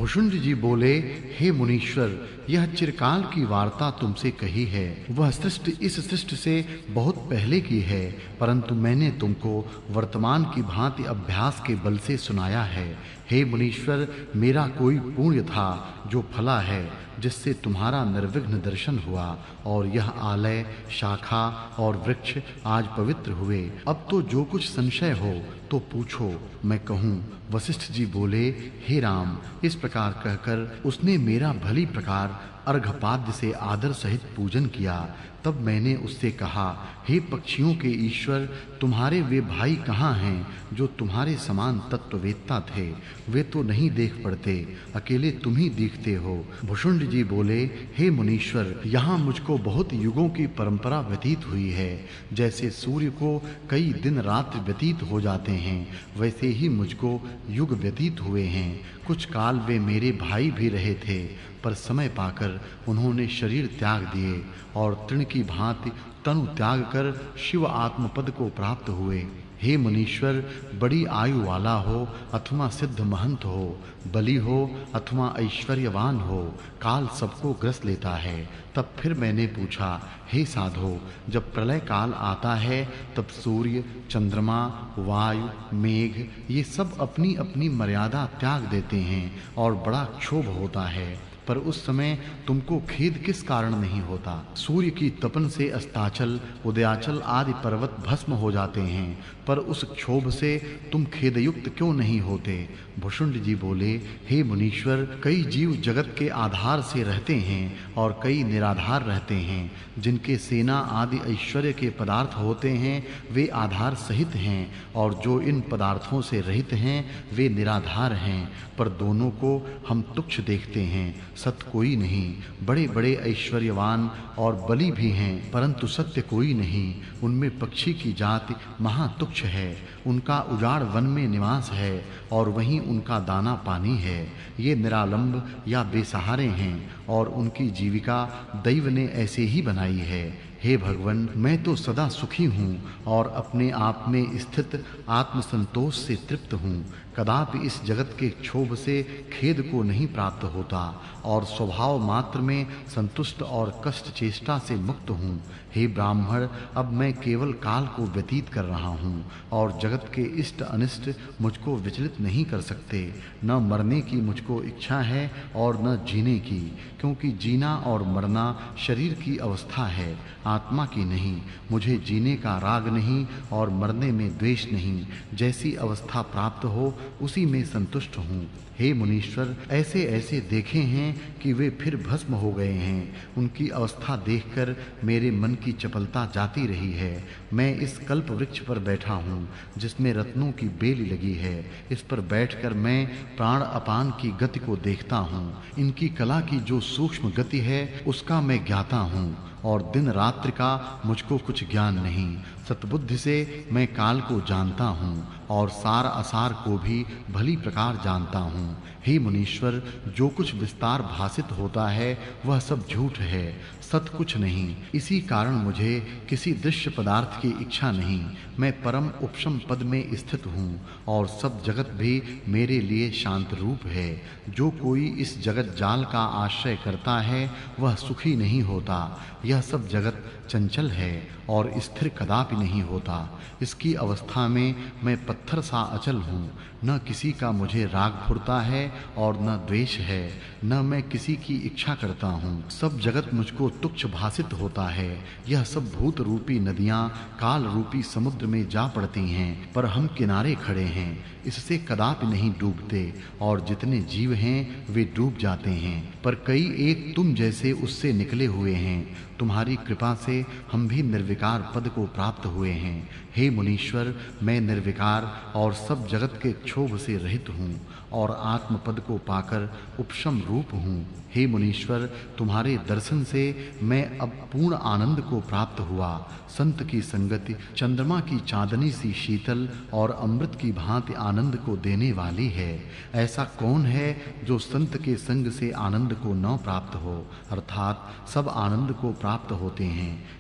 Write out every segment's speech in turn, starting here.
भुषुंड जी बोले, हे मुनीश्वर, यह चिरकाल की वार्ता तुमसे कही है। वह सृष्टि इस सृष्टि से बहुत पहले की है, परंतु मैंने तुमको वर्तमान की भांति अभ्यास के बल से सुनाया है। हे मुनीश्वर, मेरा कोई पुण्य था जो फला है, जिससे तुम्हारा निर्विघ्न दर्शन हुआ और यह आलय, शाखा और वृक्ष आज पवित्र हुए। अब तो जो कुछ संशय हो तो पूछो, मैं कहूँ। वशिष्ठ जी बोले, हे राम, इस प्रकार कहकर उसने मेरा भली प्रकार अर्घपाद्य से आदर सहित पूजन किया। तब मैंने उससे कहा, हे पक्षियों के ईश्वर, तुम्हारे वे भाई कहाँ हैं जो तुम्हारे समान तत्ववेत्ता थे? वे तो नहीं देख पड़ते, अकेले तुम ही दिखते हो। भुषुंड जी बोले, हे मुनीश्वर, यहाँ मुझको बहुत युगों की परंपरा व्यतीत हुई है। जैसे सूर्य को कई दिन रात्रि व्यतीत हो जाते हैं, वैसे ही मुझको युग व्यतीत हुए हैं। कुछ काल वे मेरे भाई भी रहे थे, पर समय पाकर उन्होंने शरीर त्याग दिए और तृण की भांति तनु त्याग कर शिव आत्मपद को प्राप्त हुए। हे मुनीश्वर, बड़ी आयु वाला हो अथवा सिद्ध महंत हो, बली हो अथवा ऐश्वर्यवान हो, काल सबको ग्रस लेता है। तब फिर मैंने पूछा, हे साधो, जब प्रलय काल आता है तब सूर्य, चंद्रमा, वायु, मेघ ये सब अपनी अपनी मर्यादा त्याग देते हैं और बड़ा क्षोभ होता है, पर उस समय तुमको खेद किस कारण नहीं होता? सूर्य की तपन से अस्ताचल, उदयाचल आदि पर्वत भस्म हो जाते हैं, पर उस क्षोभ से तुम खेदयुक्त क्यों नहीं होते? भुषुंड जी बोले, हे मुनीश्वर, कई जीव जगत के आधार से रहते हैं और कई निराधार रहते हैं। जिनके सेना आदि ऐश्वर्य के पदार्थ होते हैं वे आधार सहित हैं, और जो इन पदार्थों से रहित हैं वे निराधार हैं। पर दोनों को हम तुच्छ देखते हैं, सत कोई नहीं। बड़े बड़े ऐश्वर्यवान और बली भी हैं, परंतु सत्य कोई नहीं। उनमें पक्षी की जाति महातुच्छ है, उनका उजाड़ वन में निवास है और वहीं उनका दाना पानी है। ये निरालंब या बेसहारे हैं और उनकी जीविका दैव ने ऐसे ही बनाई है। हे भगवन, मैं तो सदा सुखी हूँ और अपने आप में स्थित आत्मसंतोष से तृप्त हूँ। कदापि इस जगत के क्षोभ से खेद को नहीं प्राप्त होता और स्वभाव मात्र में संतुष्ट और कष्ट चेष्टा से मुक्त हूँ। हे ब्राह्मण, अब मैं केवल काल को व्यतीत कर रहा हूँ और जगत के इष्ट अनिष्ट मुझको विचलित नहीं कर सकते। न मरने की मुझको इच्छा है और न जीने की, क्योंकि जीना और मरना शरीर की अवस्था है, आत्मा की नहीं। मुझे जीने का राग नहीं और मरने में द्वेष नहीं। जैसी अवस्था प्राप्त हो उसी में संतुष्ट हूँ। हे मुनीश्वर, ऐसे ऐसे देखे हैं कि वे फिर भस्म हो गए हैं। उनकी अवस्था देखकर मेरे मन की चपलता जाती रही है। मैं इस कल्प वृक्ष पर बैठा हूँ जिसमें रत्नों की बेल लगी है। इस पर बैठकर मैं प्राण अपान की गति को देखता हूँ। इनकी कला की जो सूक्ष्म गति है उसका मैं ज्ञाता हूँ और दिन रात्रि का मुझको कुछ ज्ञान नहीं। सतबुद्धि से मैं काल को जानता हूँ और सार असार को भी भली प्रकार जानता हूँ। हे मुनीश्वर, जो कुछ विस्तार भासित होता है वह सब झूठ है, सत कुछ नहीं। इसी कारण मुझे किसी दृश्य पदार्थ की इच्छा नहीं। मैं परम उपशम पद में स्थित हूँ और सब जगत भी मेरे लिए शांत रूप है। जो कोई इस जगत जाल का आश्रय करता है वह सुखी नहीं होता। यह सब जगत चंचल है और स्थिर कदापि नहीं होता। इसकी अवस्था में मैं पत्थर सा अचल हूँ। न किसी का मुझे राग फुरता है और न द्वेष है, न मैं किसी की इच्छा करता हूँ। सब जगत मुझको तुच्छ भासित होता है। यह सब भूत रूपी नदियाँ काल रूपी समुद्र में जा पड़ती हैं, पर हम किनारे खड़े हैं, इससे कदापि नहीं डूबते। और जितने जीव हैं वे डूब जाते हैं, पर कई एक तुम जैसे उससे निकले हुए हैं। तुम्हारी कृपा से हम भी निर्विकार पद को प्राप्त हुए हैं। हे मुनीश्वर, मैं निर्विकार और सब जगत के क्षोभ से रहित हूँ और आत्म पद को पाकर उपशम रूप हूँ। हे मुनीश्वर, तुम्हारे दर्शन से मैं अब पूर्ण आनंद को प्राप्त हुआ। संत की संगति चंद्रमा की चांदनी सी शीतल और अमृत की भांति आनंद को देने वाली है। ऐसा कौन है जो संत के संग से आनंद को न प्राप्त हो, अर्थात सब आनंद को प्राप्त होते हैं।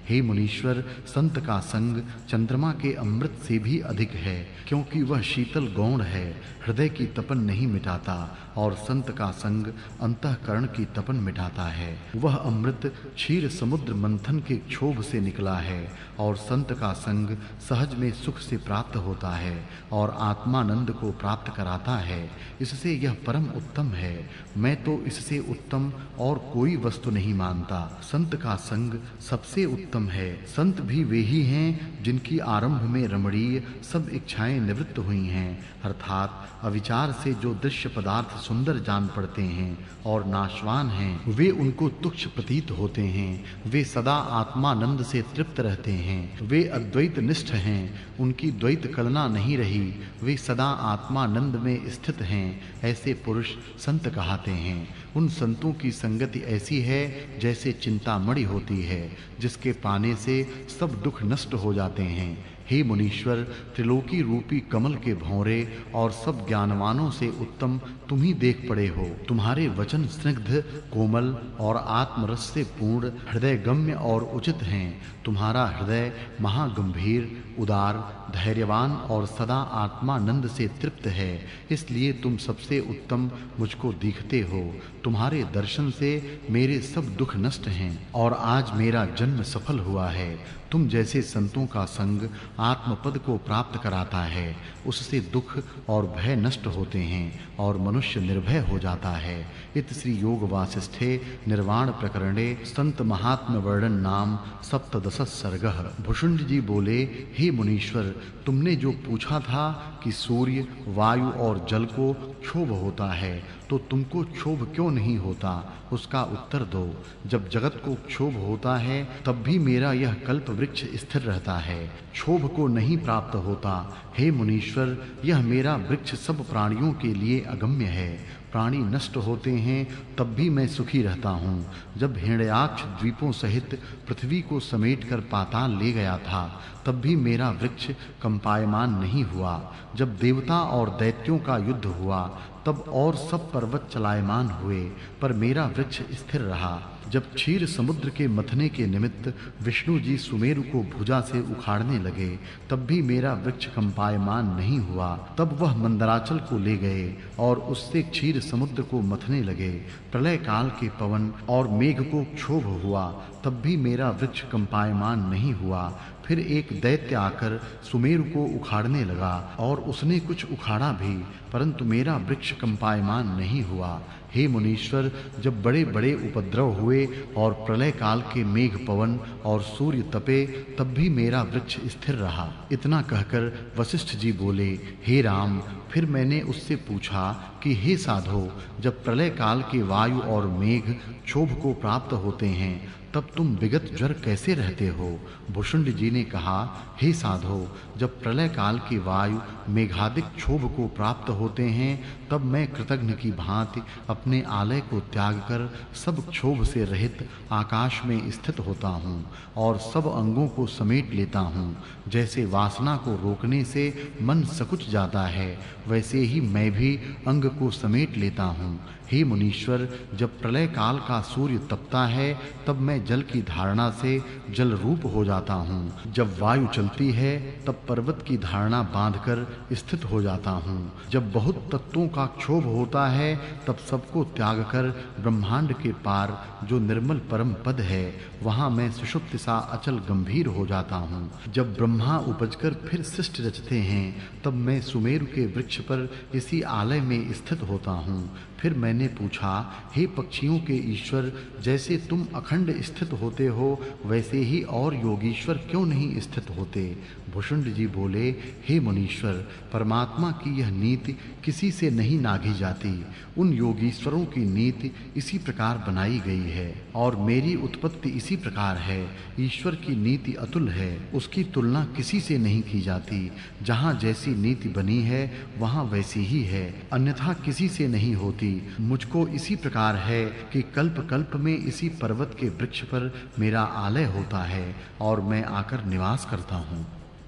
हे मुनीश्वर, संत का संग चंद्रमा के अमृत से भी अधिक है, क्योंकि वह शीतल गौण है, हृदय की तपन नहीं मिटाता, और संत का संग अंतःकरण की तपन मिटाता है। वह अमृत क्षीर समुद्र मंथन के क्षोभ से निकला है, और संत का संग सहज में सुख से प्राप्त होता है और आत्मानंद को प्राप्त कराता है। इससे यह परम उत्तम है। मैं तो इससे उत्तम और कोई वस्तु नहीं मानता। संत का संग सबसे उत्तम है। संत भी वे ही हैं जिनकी आरंभ में रमणीय सब इच्छाएं निवृत्त हुई हैं, अर्थात अविचार से जो दृश्य पदार्थ सुंदर जान पड़ते हैं और नाशवान हैं, वे उनको तुच्छ प्रतीत होते हैं। वे सदा आत्मानंद से तृप्त रहते हैं। वे अद्वैत निष्ठ हैं, उनकी द्वैत कलना नहीं रही। वे सदा आत्मानंद में स्थित हैं। ऐसे पुरुष संत कहलाते हैं। उन संतों की संगति ऐसी है जैसे चिंतामणि होती है, जिसके पाने से सब दुख नष्ट हो जाते हैं। हे मुनीश्वर, त्रिलोकी रूपी कमल के भौरे और सब ज्ञानवानों से उत्तम तुम ही देख पड़े हो। तुम्हारे वचन स्निग्ध, कोमल और आत्मरस से पूर्ण, हृदय गम्य और उचित हैं। तुम्हारा हृदय महागंभीर, उदार, धैर्यवान और सदा आत्मानंद से तृप्त है। इसलिए तुम सबसे उत्तम मुझको दिखते हो। तुम्हारे दर्शन से मेरे सब दुख नष्ट हैं और आज मेरा जन्म सफल हुआ है। तुम जैसे संतों का संग आत्मपद को प्राप्त कराता है, उससे दुख और भय नष्ट होते हैं और मनुष्य निर्भय हो जाता है। इत श्री योग वासिष्ठे निर्वाण प्रकरणे संत महात्म वर्णन नाम सप्तदश सर्गः। भुषुंड जी बोले, हे मुनीश्वर, तुमने जो पूछा था कि सूर्य, वायु और जल को क्षोभ होता है, तो तुमको क्षोभ क्यों नहीं होता, उसका उत्तर दो। जब जगत को क्षोभ होता है, तब भी मेरा यह कल्प वृक्ष स्थिर रहता है, क्षोभ को नहीं प्राप्त होता। हे मुनीश्वर, यह मेरा वृक्ष सब प्राणियों के लिए अगम्य है। प्राणी नष्ट होते हैं तब भी मैं सुखी रहता हूँ। जब हिरण्याक्ष द्वीपों सहित पृथ्वी को समेटकर पाताल ले गया था, तब भी मेरा वृक्ष कंपायमान नहीं हुआ। जब देवता और दैत्यों का युद्ध हुआ, तब और सब पर्वत चलायमान हुए, पर मेरा वृक्ष स्थिर रहा। जब क्षीर समुद्र के मथने के निमित्त विष्णु जी सुमेरु को भुजा से उखाड़ने लगे, तब भी मेरा वृक्ष कंपायमान नहीं हुआ। तब वह मंदराचल को ले गए और उससे क्षीर समुद्र को मथने लगे। प्रलय काल के पवन और मेघ को क्षोभ हुआ, तब भी मेरा वृक्ष कंपायमान नहीं हुआ। फिर एक दैत्य आकर सुमेरु को उखाड़ने लगा और उसने कुछ उखाड़ा भी, परंतु मेरा वृक्ष कंपायमान नहीं हुआ। हे मुनीश्वर, जब बड़े-बड़े उपद्रव हुए और प्रलय काल के मेघ पवन और सूर्य तपे, तब भी मेरा वृक्ष स्थिर रहा। इतना कहकर वशिष्ठ जी बोले, हे राम, फिर मैंने उससे पूछा कि हे साधो, जब प्रलय काल के वायु और मेघ क्षोभ को प्राप्त होते हैं, तब तुम विगत ज्वर कैसे रहते हो? भुषुंड जी ने कहा, हे साधो, जब प्रलय काल की वायु मेघादिक क्षोभ को प्राप्त होते हैं, तब मैं कृतघ्न की भांति अपने आलय को त्याग कर सब क्षोभ से रहित आकाश में स्थित होता हूँ और सब अंगों को समेट लेता हूँ। जैसे वासना को रोकने से मन सकुच जाता है, वैसे ही मैं भी अंग को समेट लेता हूँ। हे मुनीश्वर, जब प्रलय काल का सूर्य तपता है, तब मैं जल की धारणा से जल रूप हो जाता हूँ। जब वायु चलती है, तब पर्वत की धारणा बांधकर स्थित हो जाता हूँ। जब बहुत तत्वों का क्षोभ होता है, तब सबको त्याग कर ब्रह्मांड के पार जो निर्मल परम पद है, वहाँ मैं सुषुप्त सा अचल गंभीर हो जाता हूँ। जब ब्रह्मा उपजकर फिर सृष्टि रचते हैं, तब मैं सुमेरु के वृक्ष पर इसी आलय में स्थित होता हूँ। फिर मैंने पूछा, हे पक्षियों के ईश्वर, जैसे तुम अखंड स्थित होते हो, वैसे ही और योगीश्वर क्यों नहीं स्थित होते? भुषुंड जी बोले, हे मुनीश्वर, परमात्मा की यह नीति किसी से नहीं नाघी जाती। उन योगीश्वरों की नीति इसी प्रकार बनाई गई है और मेरी उत्पत्ति इसी प्रकार है। ईश्वर की नीति अतुल है, उसकी तुलना किसी से नहीं की जाती। जहाँ जैसी नीति बनी है, वहाँ वैसी ही है, अन्यथा किसी से नहीं होती। मुझको इसी प्रकार है कि कल्प कल्प में इसी पर्वत के वृक्ष पर मेरा आलय होता है और मैं आकर निवास करता हूँ।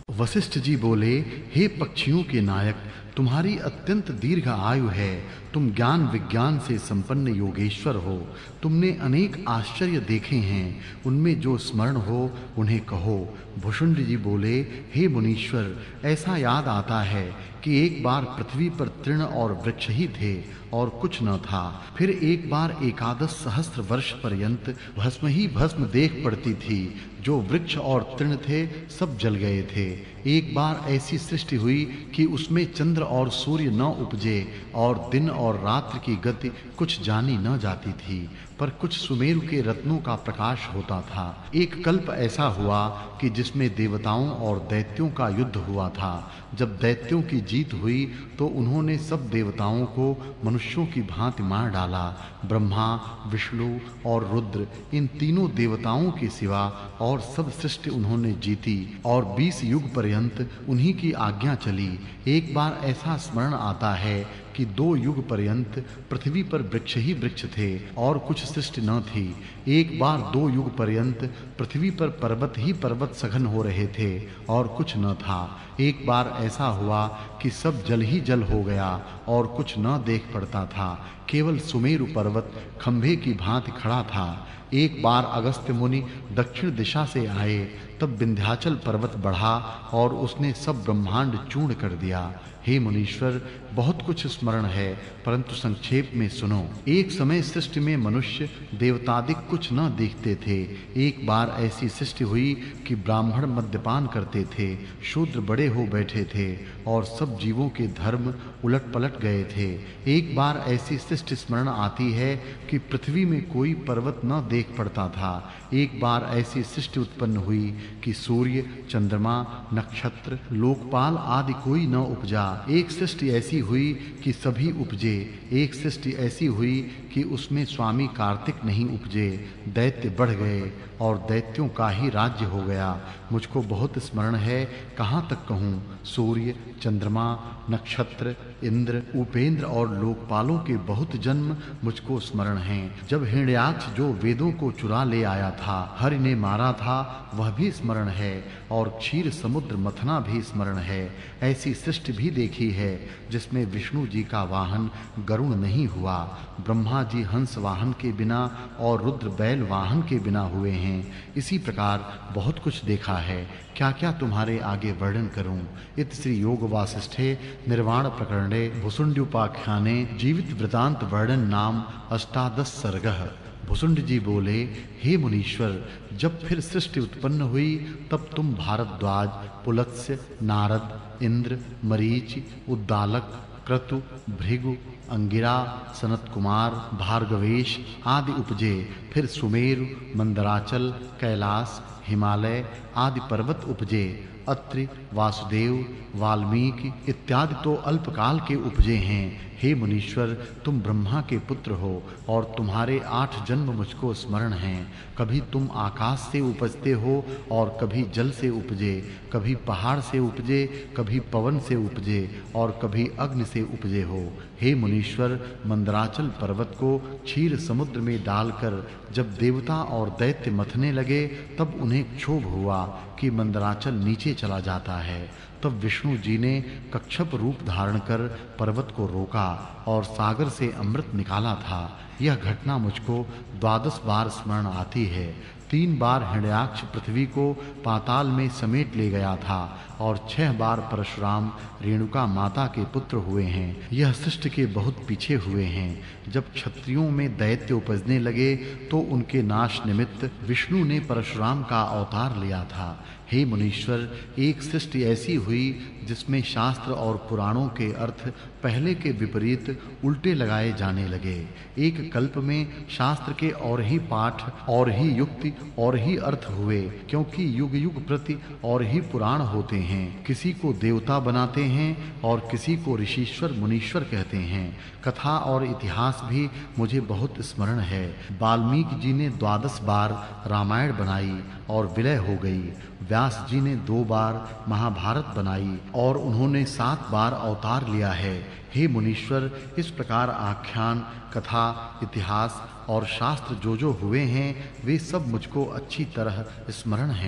वशिष्ठ जी बोले, हे पक्षियों के नायक, तुम्हारी अत्यंत दीर्घ आयु है। तुम ज्ञान विज्ञान से संपन्न योगेश्वर हो। तुमने अनेक आश्चर्य देखे हैं, उनमें जो स्मरण हो उन्हें कहो। भुषुंड जी बोले, हे मुनीश्वर, ऐसा याद आता है कि एक बार पृथ्वी पर तृण और वृक्ष ही थे और कुछ न था। फिर एक बार एकादश सहस्त्र वर्ष पर्यंत भस्म ही भस्म देख पड़ती थी। जो वृक्ष और तृण थे सब जल गए थे। एक बार ऐसी सृष्टि हुई कि उसमें चंद्र और सूर्य न उपजे और दिन और रात्रि की गति कुछ जानी न जाती थी, पर कुछ सुमेरु के रत्नों का प्रकाश होता था। एक कल्प ऐसा हुआ कि जिसमें देवताओं और दैत्यों का युद्ध हुआ था। जब दैत्यों की जीत हुई तो उन्होंने सब देवताओं को मनुष्यों की भांति मार डाला। ब्रह्मा, विष्णु और रुद्र, इन तीनों देवताओं के सिवा और सब सृष्टि उन्होंने जीती और 20 युग पर्यंत उन्हीं की आज्ञा चली। एक बार ऐसा स्मरण आता है कि 2 युग पर्यंत पृथ्वी पर वृक्ष ही वृक्ष थे और कुछ सृष्टि न थी। एक बार 2 युग पर्यंत पृथ्वी पर पर्वत ही पर्वत सघन हो रहे थे और कुछ न था। एक बार ऐसा हुआ कि सब जल ही जल हो गया और कुछ न देख पड़ता था, केवल सुमेरु पर्वत खंभे की भांति खड़ा था। एक बार अगस्त्य मुनि दक्षिण दिशा से आए, तब विंध्याचल पर्वत बढ़ा और उसने सब ब्रह्मांड चूर्ण कर दिया। हे मुनीश्वर, बहुत कुछ स्मरण है, परंतु संक्षेप में सुनो। एक समय सृष्टि में मनुष्य देवतादिक कुछ न देखते थे। एक बार ऐसी सृष्टि हुई कि ब्राह्मण मद्यपान करते थे, शूद्र बड़े हो बैठे थे और सब जीवों के धर्म उलट-पलट गए थे। एक बार ऐसी सृष्टि स्मरण आती है कि पृथ्वी में कोई पर्वत न देख पड़ता था। एक बार ऐसी सृष्टि उत्पन्न हुई कि सूर्य, चंद्रमा, नक्षत्र, लोकपाल आदि कोई न उपजा। एक सृष्टि ऐसी हुई कि सभी उपजे। एक सृष्टि ऐसी हुई कि उसमें स्वामी कार्तिक नहीं उपजे। दैत्य बढ़ गए और दैत्यों का ही राज्य हो गया। मुझको बहुत स्मरण है, कहाँ तक कहूँ। सूर्य, चंद्रमा, नक्षत्र, इंद्र, उपेंद्र और लोकपालों के बहुत जन्म मुझको स्मरण हैं। जब हिरण्याक्ष जो वेदों को चुरा ले आया था, हरि ने मारा था, वह भी स्मरण है और क्षीर समुद्र मथना भी स्मरण है। ऐसी सृष्टि भी देखी है जिसमें विष्णु जी का वाहन गरुड़ नहीं हुआ, ब्रह्मा जी हंस वाहन के बिना और रुद्र बैल वाहन के बिना हुए हैं। इसी प्रकार बहुत कुछ देखा है, क्या-क्या तुम्हारे आगे वर्णन करूं। इत श्री योग वासिष्ठे निर्वाण प्रकरणे भुसुंड्युपाख्याने जीवित वृतांत वर्णन नाम अष्टादश सर्गः। भुसुंड जी बोले, हे मुनीश्वर, जब फिर सृष्टि उत्पन्न हुई तब तुम भारद्वाज, पुलत्स्य, नारद, इंद्र, मरीचि, उद्दालक, क्रतु, भृगु, अंगिरा, सनत कुमार, भार्गवेश आदि उपजे। फिर सुमेरु, मंदराचल, कैलाश, हिमालय आदि पर्वत उपजे। अत्रि, वासुदेव, वाल्मीकि इत्यादि तो अल्पकाल के उपजे हैं। हे मुनीश्वर, तुम ब्रह्मा के पुत्र हो और तुम्हारे 8 जन्म मुझको स्मरण हैं। कभी तुम आकाश से उपजते हो और कभी जल से उपजे, कभी पहाड़ से उपजे, कभी पवन से उपजे और कभी अग्नि से उपजे हो। हे मुनीश्वर, मंदराचल पर्वत को क्षीर समुद्र में डालकर जब देवता और दैत्य मथने लगे, तब उन्हें क्षोभ हुआ कि मंदराचल नीचे चला जाता है। तब विष्णु जी ने कच्छप रूप धारण कर पर्वत को रोका और सागर से अमृत निकाला था। यह घटना मुझको 12 बार स्मरण आती है। 3 बार हिरण्याक्ष पृथ्वी को पाताल में समेट ले गया था और 6 बार परशुराम रेणुका माता के पुत्र हुए हैं। यह सृष्टि के बहुत पीछे हुए हैं। जब क्षत्रियों में दैत्य उपजने लगे तो उनके नाश निमित्त विष्णु ने परशुराम का अवतार लिया था। हे मुनीश्वर, एक सृष्टि ऐसी हुई जिसमें शास्त्र और पुराणों के अर्थ पहले के विपरीत उल्टे लगाए जाने लगे। एक कल्प में शास्त्र के और ही पाठ और ही युक्ति और ही अर्थ हुए, क्योंकि युग युग प्रति और ही पुराण होते हैं। किसी को देवता बनाते हैं और किसी को ऋषीश्वर मुनीश्वर कहते हैं। कथा और इतिहास भी मुझे बहुत स्मरण है। वाल्मीकि जी ने 12 बार रामायण बनाई और विलय हो गई। व्यास जी ने 2 बार महाभारत बनाई और उन्होंने 7 बार अवतार लिया है। हे मुनीश्वर, इस प्रकार आख्यान, कथा, इतिहास और शास्त्र जो जो हुए हैं वे सब मुझको अच्छी तरह स्मरण हैं।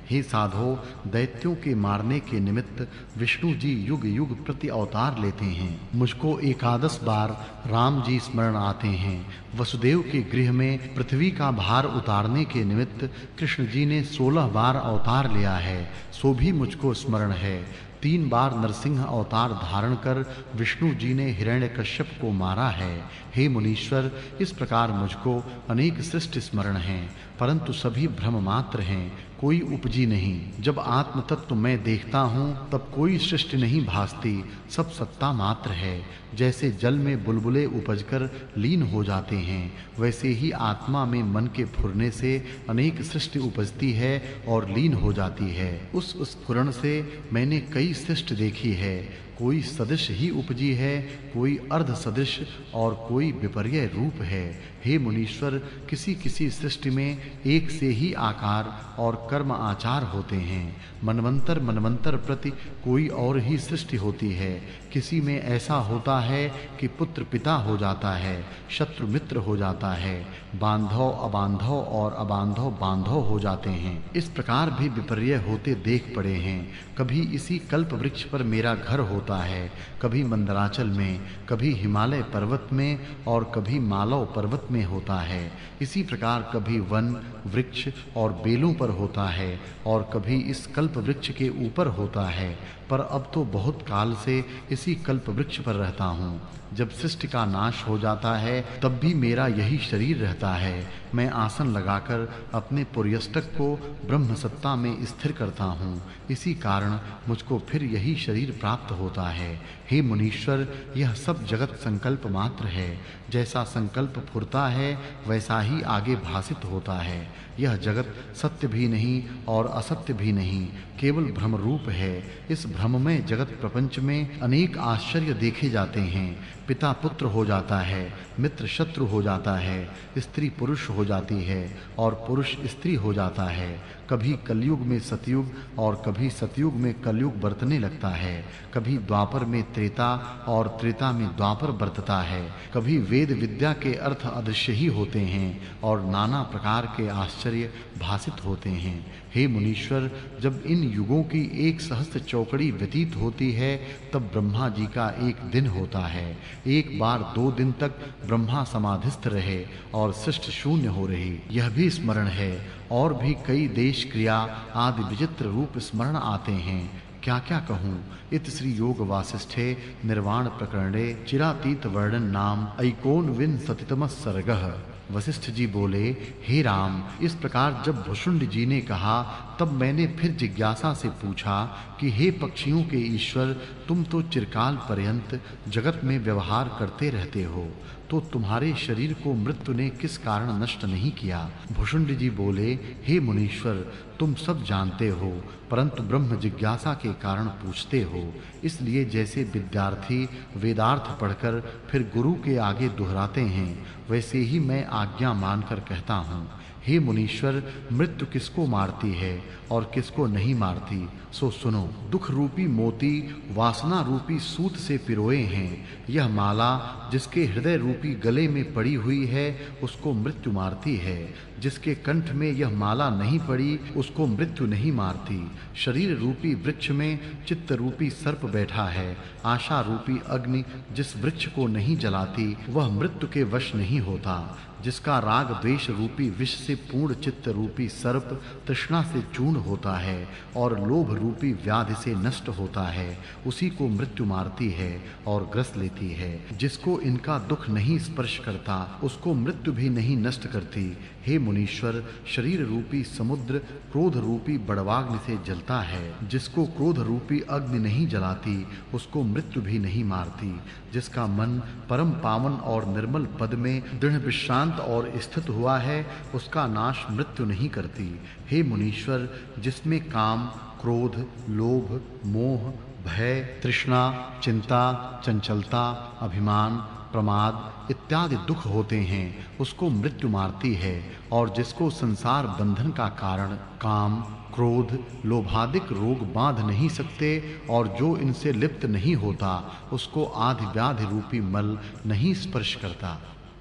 हे साधो, दैत्यों के मारने के निमित्त विष्णु जी युग युग प्रति अवतार लेते हैं। मुझको एकादश बार राम जी स्मरण आते हैं। वसुदेव के गृह में पृथ्वी का भार उतारने के निमित्त कृष्ण जी ने 16 बार अवतार लिया है, सो भी मुझको स्मरण है। 3 बार नरसिंह अवतार धारण कर विष्णु जी ने हिरण्यकश्यप को मारा है। हे मुनीश्वर, इस प्रकार मुझको अनेक सृष्टि स्मरण हैं, परंतु सभी भ्रम मात्र हैं, कोई उपजी नहीं। जब आत्म तत्व मैं देखता हूँ तब कोई सृष्टि नहीं भासती, सब सत्ता मात्र है। जैसे जल में बुलबुले उपजकर लीन हो जाते हैं, वैसे ही आत्मा में मन के फुरने से अनेक सृष्टि उपजती है और लीन हो जाती है। उस स्फुरण से मैंने कई सृष्टि देखी है, कोई सदृश ही उपजी है, कोई अर्ध सदृश और कोई विपर्य रूप है। हे मुनीश्वर, किसी किसी सृष्टि में एक से ही आकार और कर्म आचार होते हैं। मनवंतर मनवंतर प्रति कोई और ही सृष्टि होती है। किसी में ऐसा होता है कि पुत्र पिता हो जाता है, शत्रु मित्र हो जाता है, बांधव अबांधव और अबांधव बांधव हो जाते हैं। इस प्रकार भी विपर्य होते देख पड़े हैं। कभी इसी कल्प वृक्ष पर मेरा घर होता है, कभी मंदराचल में, कभी हिमालय पर्वत में और कभी मालव पर्वत में होता है। इसी प्रकार कभी वन वृक्ष और बेलों पर होता है और कभी इस कल्प वृक्ष के ऊपर होता है। पर अब तो बहुत काल से इसी कल्प वृक्ष पर रहता हूँ। जब सृष्टि का नाश हो जाता है तब भी मेरा यही शरीर रहता है। मैं आसन लगाकर अपने पुर्यष्टक को ब्रह्म सत्ता में स्थिर करता हूँ, इसी कारण मुझको फिर यही शरीर प्राप्त होता है। हे मुनीश्वर, यह सब जगत संकल्प मात्र है। जैसा संकल्प फुरता है वैसा ही आगे भासित होता है। यह जगत सत्य भी नहीं और असत्य भी नहीं, केवल भ्रम रूप है। इस भ्रममय जगत प्रपंच में अनेक आश्चर्य देखे जाते हैं। पिता पुत्र हो जाता है, मित्र शत्रु हो जाता है, स्त्री पुरुष हो जाती है और पुरुष स्त्री हो जाता है। कभी कलयुग में सतयुग और कभी सतयुग में कलयुग बरतने लगता है। कभी द्वापर में त्रेता और त्रेता में द्वापर बरतता है। कभी वेद विद्या के अर्थ अदृश्य ही होते हैं और नाना प्रकार के आश्चर्य भासित होते हैं। हे मुनीश्वर, जब इन युगों की 1 सहस्त्र चौकड़ी व्यतीत होती है तब ब्रह्मा जी का एक दिन होता है। एक बार 2 दिन तक ब्रह्मा समाधिस्थ रहे और सृष्टि शून्य हो रही, यह भी स्मरण है। और भी कई देश क्रिया आदि विचित्र रूप स्मरण आते हैं। क्या क्या कहूँ। इत श्री योग वासिष्ठे निर्वाण प्रकरणे चिरातीत वर्णन नाम ऐकोनविंशतितमः सर्गः। वशिष्ठ जी बोले, हे राम, इस प्रकार जब भुषुंड जी ने कहा तब मैंने फिर जिज्ञासा से पूछा कि हे पक्षियों के ईश्वर, तुम तो चिरकाल पर्यंत जगत में व्यवहार करते रहते हो, तो तुम्हारे शरीर को मृत्यु ने किस कारण नष्ट नहीं किया। भुषुंड जी बोले, हे मुनीश्वर, तुम सब जानते हो, परंतु ब्रह्म जिज्ञासा के कारण पूछते हो। इसलिए जैसे विद्यार्थी वेदार्थ पढ़कर फिर गुरु के आगे दोहराते हैं, वैसे ही मैं आज्ञा मानकर कहता हूँ। हे मुनीश्वर, मृत्यु किसको मारती है और किसको नहीं मारती, सो सुनो। दुख रूपी मोती वासना रूपी सूत से पिरोए हैं। यह माला जिसके हृदय रूपी गले में पड़ी हुई है उसको मृत्यु मारती है। जिसके कंठ में यह माला नहीं पड़ी उसको मृत्यु नहीं मारती। शरीर रूपी वृक्ष में चित्त रूपी सर्प बैठा है। आशा रूपी अग्नि जिस वृक्ष को नहीं जलाती वह मृत्यु के वश नहीं होता। जिसका राग द्वेष रूपी विष से पूर्ण चित्त रूपी सर्प तृष्णा से चूर्ण होता है और लोभ रूपी व्याधि से नष्ट होता है, उसी को मृत्यु मारती है और ग्रस लेती है। जिसको इनका दुख नहीं स्पर्श करता उसको मृत्यु भी नहीं नष्ट करती। हे मुनीश्वर, शरीर रूपी समुद्र क्रोध रूपी बड़वाग्नि से जलता है। जिसको क्रोध रूपी अग्नि नहीं जलाती उसको मृत्यु भी नहीं मारती। जिसका मन परम पावन और निर्मल पद में दृढ़ विश्रांत और स्थित हुआ है उसका नाश मृत्यु नहीं करती। हे मुनीश्वर, जिसमें काम, क्रोध, लोभ, मोह, भय, तृष्णा, चिंता, चंचलता, अभिमान, प्रमाद इत्यादि दुख होते हैं उसको मृत्यु मारती है। और जिसको संसार बंधन का कारण काम, क्रोध, लोभादिक रोग बांध नहीं सकते और जो इनसे लिप्त नहीं होता उसको आदि व्याधि रूपी मल नहीं स्पर्श करता।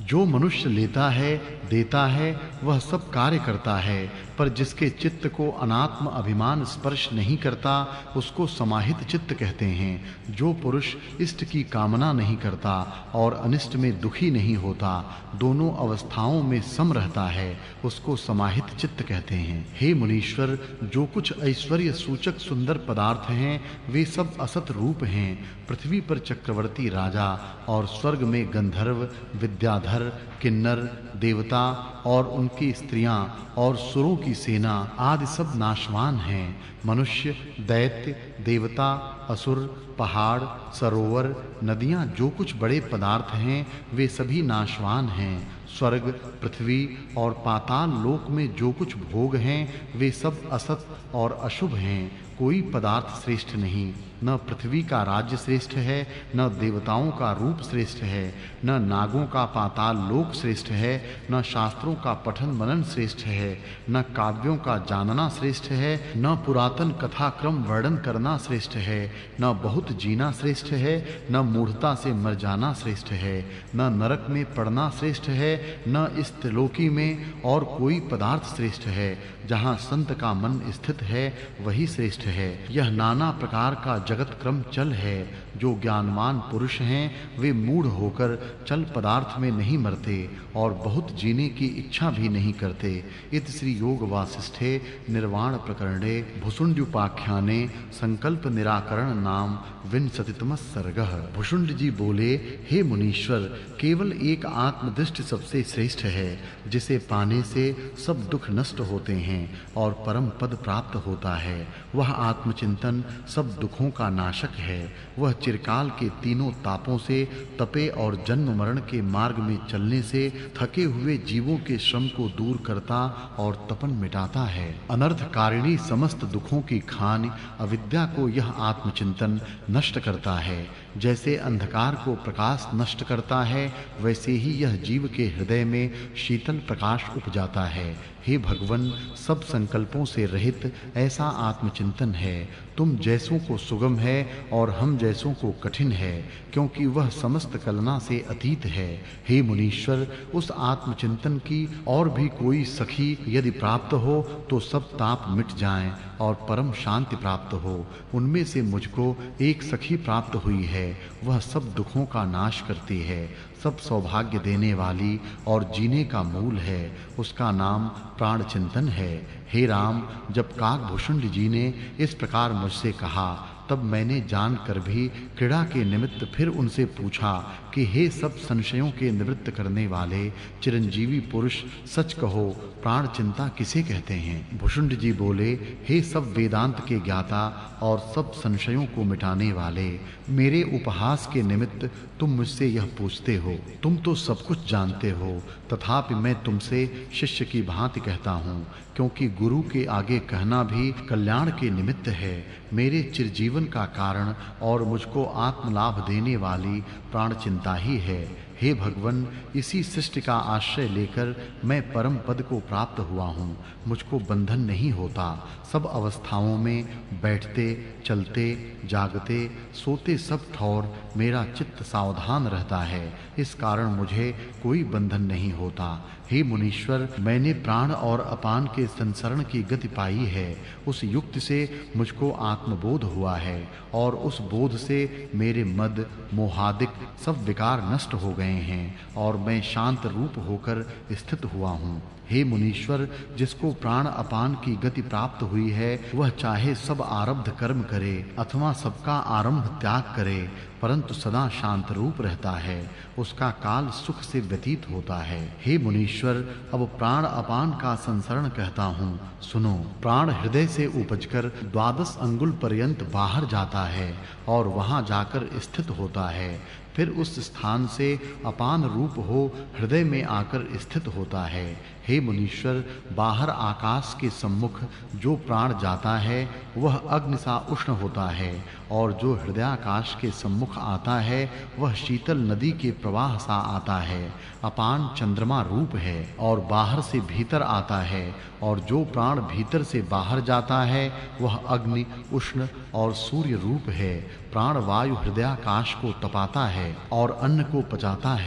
जो मनुष्य लेता है, देता है, वह सब कार्य करता है, पर जिसके चित्त को अनात्म अभिमान स्पर्श नहीं करता उसको समाहित चित्त कहते हैं। जो पुरुष इष्ट की कामना नहीं करता और अनिष्ट में दुखी नहीं होता, दोनों अवस्थाओं में सम रहता है, उसको समाहित चित्त कहते हैं। हे मुनीश्वर, जो कुछ ऐश्वर्य सूचक सुंदर पदार्थ हैं वे सब असत रूप हैं। पृथ्वी पर चक्रवर्ती राजा और स्वर्ग में गंधर्व, विद्याधर, किन्नर, देवता और उनकी स्त्रियां और सुरों की सेना आदि सब नाशवान हैं। मनुष्य, दैत्य, देवता, असुर, पहाड़, सरोवर, नदियां, जो कुछ बड़े पदार्थ हैं वे सभी नाशवान हैं। स्वर्ग, पृथ्वी और पाताल लोक में जो कुछ भोग हैं वे सब असत और अशुभ हैं। कोई पदार्थ श्रेष्ठ नहीं। न पृथ्वी का राज्य श्रेष्ठ है, न देवताओं का रूप श्रेष्ठ है, न नागों का पाताल लोक श्रेष्ठ है, न शास्त्रों का पठन मनन श्रेष्ठ है, न काव्यों का जानना श्रेष्ठ है, न पुरातन कथा क्रम वर्णन करना श्रेष्ठ है, न बहुत जीना श्रेष्ठ है, न मूढ़ता से मर जाना श्रेष्ठ है, न नरक में पड़ना श्रेष्ठ है, न इस त्रिलोकी में और कोई पदार्थ श्रेष्ठ है। जहाँ संत का मन स्थित है वही श्रेष्ठ है। यह नाना प्रकार का जगत क्रम चल है। जो ज्ञानवान पुरुष हैं वे मूढ़ होकर चल पदार्थ में नहीं मरते और बहुत जीने की इच्छा भी नहीं करते। इत श्री योग वासिष्ठे निर्वाण प्रकरणे भुसुंड्युपाख्याने संकल्प निराकरण नाम विंशतितमः सर्गः। भुसुंड जी बोले, हे मुनीश्वर, केवल एक आत्मदृष्टि सबसे श्रेष्ठ है, जिसे पाने से सब दुख नष्ट होते हैं और परम पद प्राप्त होता है। वह आत्मचिंतन सब दुखों का नाशक है। वह चिरकाल के तीनों तापों से तपे और जन्म मरण के मार्ग में चलने से थके हुए जीवों के श्रम को दूर करता और तपन मिटाता है। अनर्थकारिणी समस्त दुखों की खान अविद्या को यह आत्मचिंतन नष्ट करता है। जैसे अंधकार को प्रकाश नष्ट करता है, वैसे ही यह जीव के हृदय में शीतल प्रकाश उपजाता है। हे भगवन, सब संकल्पों से रहित ऐसा आत्मचिंतन है तुम जैसों को सुगम है और हम जैसों को कठिन है, क्योंकि वह समस्त कलना से अतीत है। हे मुनीश्वर, उस आत्मचिंतन की और भी कोई सखी यदि प्राप्त हो तो सब ताप मिट जाएं और परम शांति प्राप्त हो। उनमें से मुझको एक सखी प्राप्त हुई है, वह सब दुखों का नाश करती है, सब सौभाग्य देने वाली और जीने का मूल है। उसका नाम प्राण चिंतन है। हे राम, जब काकभूषुंड जी ने इस प्रकार मुझसे कहा, तब मैंने जानकर भी क्रीड़ा के निमित्त फिर उनसे पूछा कि हे सब संशयों के निवृत्त करने वाले चिरंजीवी पुरुष, सच कहो, प्राण चिंता किसे कहते हैं? भुषुंड जी बोले, हे सब वेदांत के ज्ञाता और सब संशयों को मिटाने वाले, मेरे उपहास के निमित्त तुम मुझसे यह पूछते हो। तुम तो सब कुछ जानते हो, तथापि मैं तुमसे शिष्य की भांति कहता हूँ, क्योंकि गुरु के आगे कहना भी कल्याण के निमित्त है। मेरे चिरजीवन का कारण और मुझको आत्मलाभ देने वाली प्राण चिंता ही है। हे भगवन, इसी सृष्टि का आश्रय लेकर मैं परम पद को प्राप्त हुआ हूँ। मुझको बंधन नहीं होता। सब अवस्थाओं में बैठते, चलते, जागते, सोते सब ठौर मेरा चित्त सावधान रहता है। इस कारण मुझे कोई बंधन नहीं होता। हे मुनीश्वर, मैंने प्राण और अपान के संसरण की गति पाई है। उस युक्ति से मुझको आत्मबोध हुआ है और उस बोध से मेरे मद, मोहादिक सब विकार नष्ट हो गए हैं और मैं शांत रूप होकर स्थित हुआ हूँ। हे मुनीश्वर, जिसको प्राण अपान की गति प्राप्त हुई है, वह चाहे सब आरब्ध कर्म करे अथवा सबका आरंभ त्याग करे, परंतु सदा शांत रूप रहता है। उसका काल सुख से व्यतीत होता है। हे मुनीश्वर, अब प्राण अपान का संसरण कहता हूँ, सुनो। प्राण हृदय से उपजकर 12 अंगुल पर्यंत बाहर जाता है और वहां जाकर स्थित होता है। फिर उस स्थान से अपान रूप हो हृदय में आकर स्थित होता है। हे मुनीश्वर, बाहर आकाश के सम्मुख जो प्राण जाता है वह अग्नि सा उष्ण होता है और जो हृदयाकाश के सम्मुख आता है वह शीतल नदी के प्रवाह सा आता है। अपान चंद्रमा रूप है और बाहर से भीतर आता है, और जो प्राण भीतर से बाहर जाता है वह अग्नि, उष्ण और सूर्य रूप है। प्राण वायु हृदयाकाश को तपाता है और अन्न को पचाता है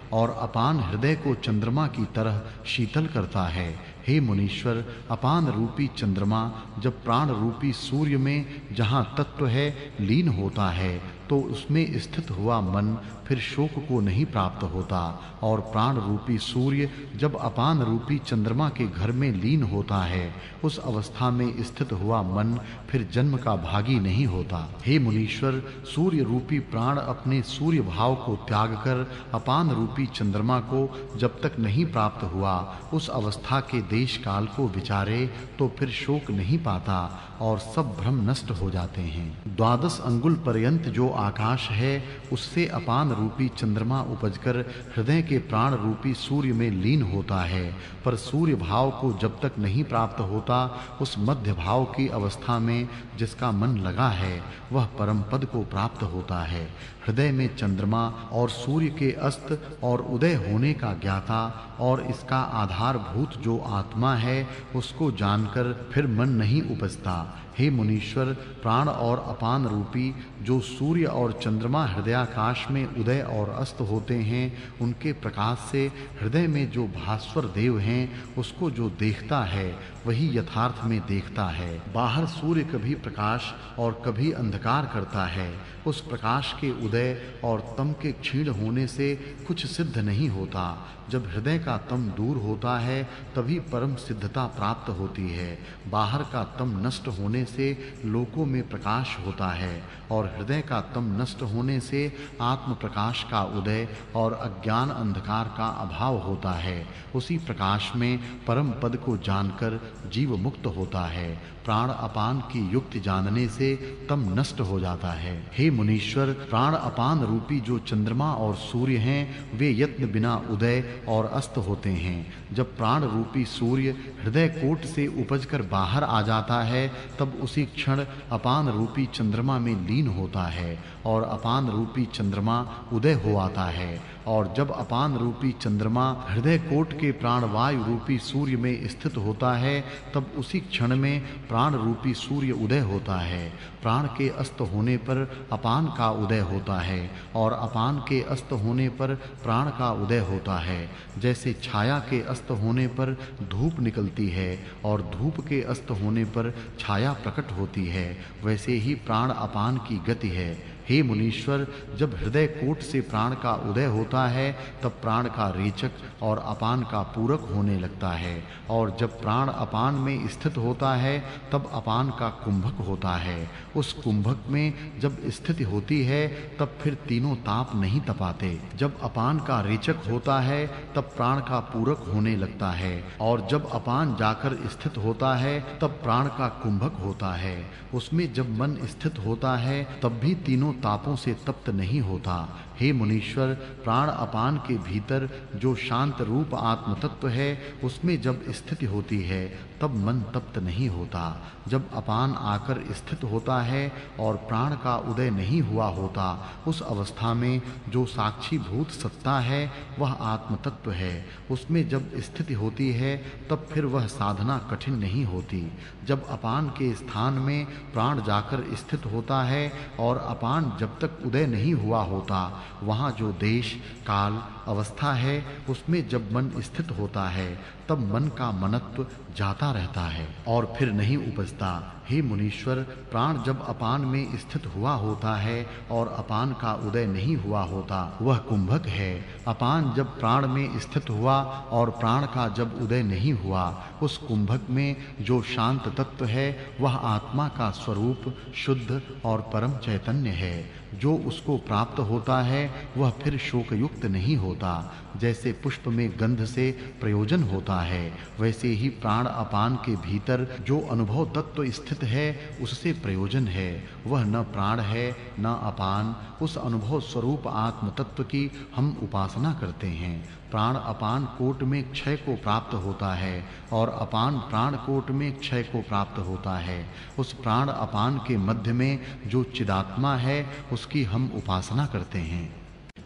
और अपान हृदय को चंद्रमा की तरह शीतल करता है। हे मुनीश्वर, अपान रूपी चंद्रमा जब प्राण रूपी सूर्य में जहाँ तत्व है लीन होता है तो उसमें स्थित हुआ मन फिर शोक को नहीं प्राप्त होता, और प्राण रूपी सूर्य जब अपान रूपी चंद्रमा के घर में लीन होता है उस अवस्था में स्थित हुआ मन फिर जन्म का भागी नहीं होता। हे मुनीश्वर, सूर्य रूपी प्राण अपने सूर्य भाव को त्याग कर अपान रूपी चंद्रमा को जब तक नहीं प्राप्त हुआ उस अवस्था के देश काल को विचारे तो फिर शोक नहीं पाता और सब भ्रम नष्ट हो जाते हैं। 12 अंगुल पर्यंत जो आकाश है उससे अपान रूपी चंद्रमा उपजकर हृदय के प्राण रूपी सूर्य में लीन होता है, पर सूर्य भाव को जब तक नहीं प्राप्त होता उस मध्य भाव की अवस्था में जिसका मन लगा है वह परम पद को प्राप्त होता है। हृदय में चंद्रमा और सूर्य के अस्त और उदय होने का ज्ञाता और इसका आधारभूत जो आत्मा है उसको जानकर फिर मन नहीं उपजता। हे मुनीश्वर, प्राण और अपान रूपी जो सूर्य और चंद्रमा हृदयाकाश में उदय और अस्त होते हैं उनके प्रकाश से हृदय में जो भास्वर देव हैं उसको जो देखता है वही यथार्थ में देखता है। बाहर सूर्य कभी प्रकाश और कभी अंधकार करता है, उस प्रकाश के उदय और तम के क्षीण होने से कुछ सिद्ध नहीं होता। जब हृदय का तम दूर होता है तभी परम सिद्धता प्राप्त होती है। बाहर का तम नष्ट होने से लोकों में प्रकाश होता है और हृदय का तम नष्ट होने से आत्म प्रकाश का उदय और अज्ञान अंधकार का अभाव होता है। उसी प्रकाश में परम पद को जानकर जीव मुक्त होता है। प्राण अपान की युक्ति जानने से तम नष्ट हो जाता है। हे मुनीश्वर, प्राण अपान रूपी जो चंद्रमा और सूर्य हैं वे यत्न बिना उदय और अस्त होते हैं। जब प्राण रूपी सूर्य हृदय कोट से उपजकर बाहर आ जाता है तब उसी क्षण अपान रूपी चंद्रमा में लीन होता है और अपान रूपी चंद्रमा उदय हो आता है। और जब अपान रूपी चंद्रमा हृदय कोट के प्राणवायु रूपी सूर्य में स्थित होता है तब उसी क्षण में प्राण रूपी सूर्य उदय होता है। प्राण के अस्त होने पर अपान का उदय होता है और अपान के अस्त होने पर प्राण का उदय होता है। जैसे छाया के अस्त होने पर धूप निकलती है और धूप के अस्त होने पर छाया प्रकट होती है, वैसे ही प्राण अपान की गति है। हे मुनीश्वर, जब हृदय कोट से प्राण का उदय होता है तब प्राण का रेचक और अपान का पूरक होने लगता है, और जब प्राण अपान में स्थित होता है तब अपान का कुंभक होता है। उस कुंभक में जब स्थिति होती है तब फिर तीनों ताप नहीं तपाते। जब अपान का रेचक होता है तब प्राण का पूरक होने लगता है, और जब अपान जाकर स्थित होता है तब प्राण का कुंभक होता है। उसमें जब मन स्थित होता है तब भी तीनों तापों से तप्त नहीं होता। हे मुनीश्वर, प्राण अपान के भीतर जो शांत रूप आत्म तत्व है उसमें जब स्थिति होती है तब मन तप्त नहीं होता। जब अपान आकर स्थित होता है और प्राण का उदय नहीं हुआ होता उस अवस्था में जो साक्षी भूत सत्ता है वह आत्म तत्व है। उसमें जब स्थिति होती है तब फिर वह साधना कठिन नहीं होती। जब अपान के स्थान में प्राण जाकर स्थित होता है और अपान जब तक उदय नहीं हुआ होता वहाँ जो देश काल अवस्था है उसमें जब मन स्थित होता है तब मन का मनत्व जाता रहता है और फिर नहीं उपजता। हे मुनीश्वर, प्राण जब अपान में स्थित हुआ होता है और अपान का उदय नहीं हुआ होता वह कुंभक है। अपान जब प्राण में स्थित हुआ और प्राण का जब उदय नहीं हुआ उस कुंभक में जो शांत तत्व है वह आत्मा का स्वरूप शुद्ध और परम चैतन्य है। जो उसको प्राप्त होता है वह फिर शोकयुक्त नहीं होता। जैसे पुष्प में गंध से प्रयोजन होता है वैसे ही प्राण अपान के भीतर जो अनुभव तत्व स्थित है उससे प्रयोजन है। वह न प्राण है न अपान, उस अनुभव स्वरूप आत्म तत्व की हम उपासना करते हैं। प्राण अपान कोट में क्षय को प्राप्त होता है और अपान प्राण कोट में क्षय को प्राप्त होता है। उस प्राण अपान के मध्य में जो चिदात्मा है उसकी हम उपासना करते हैं।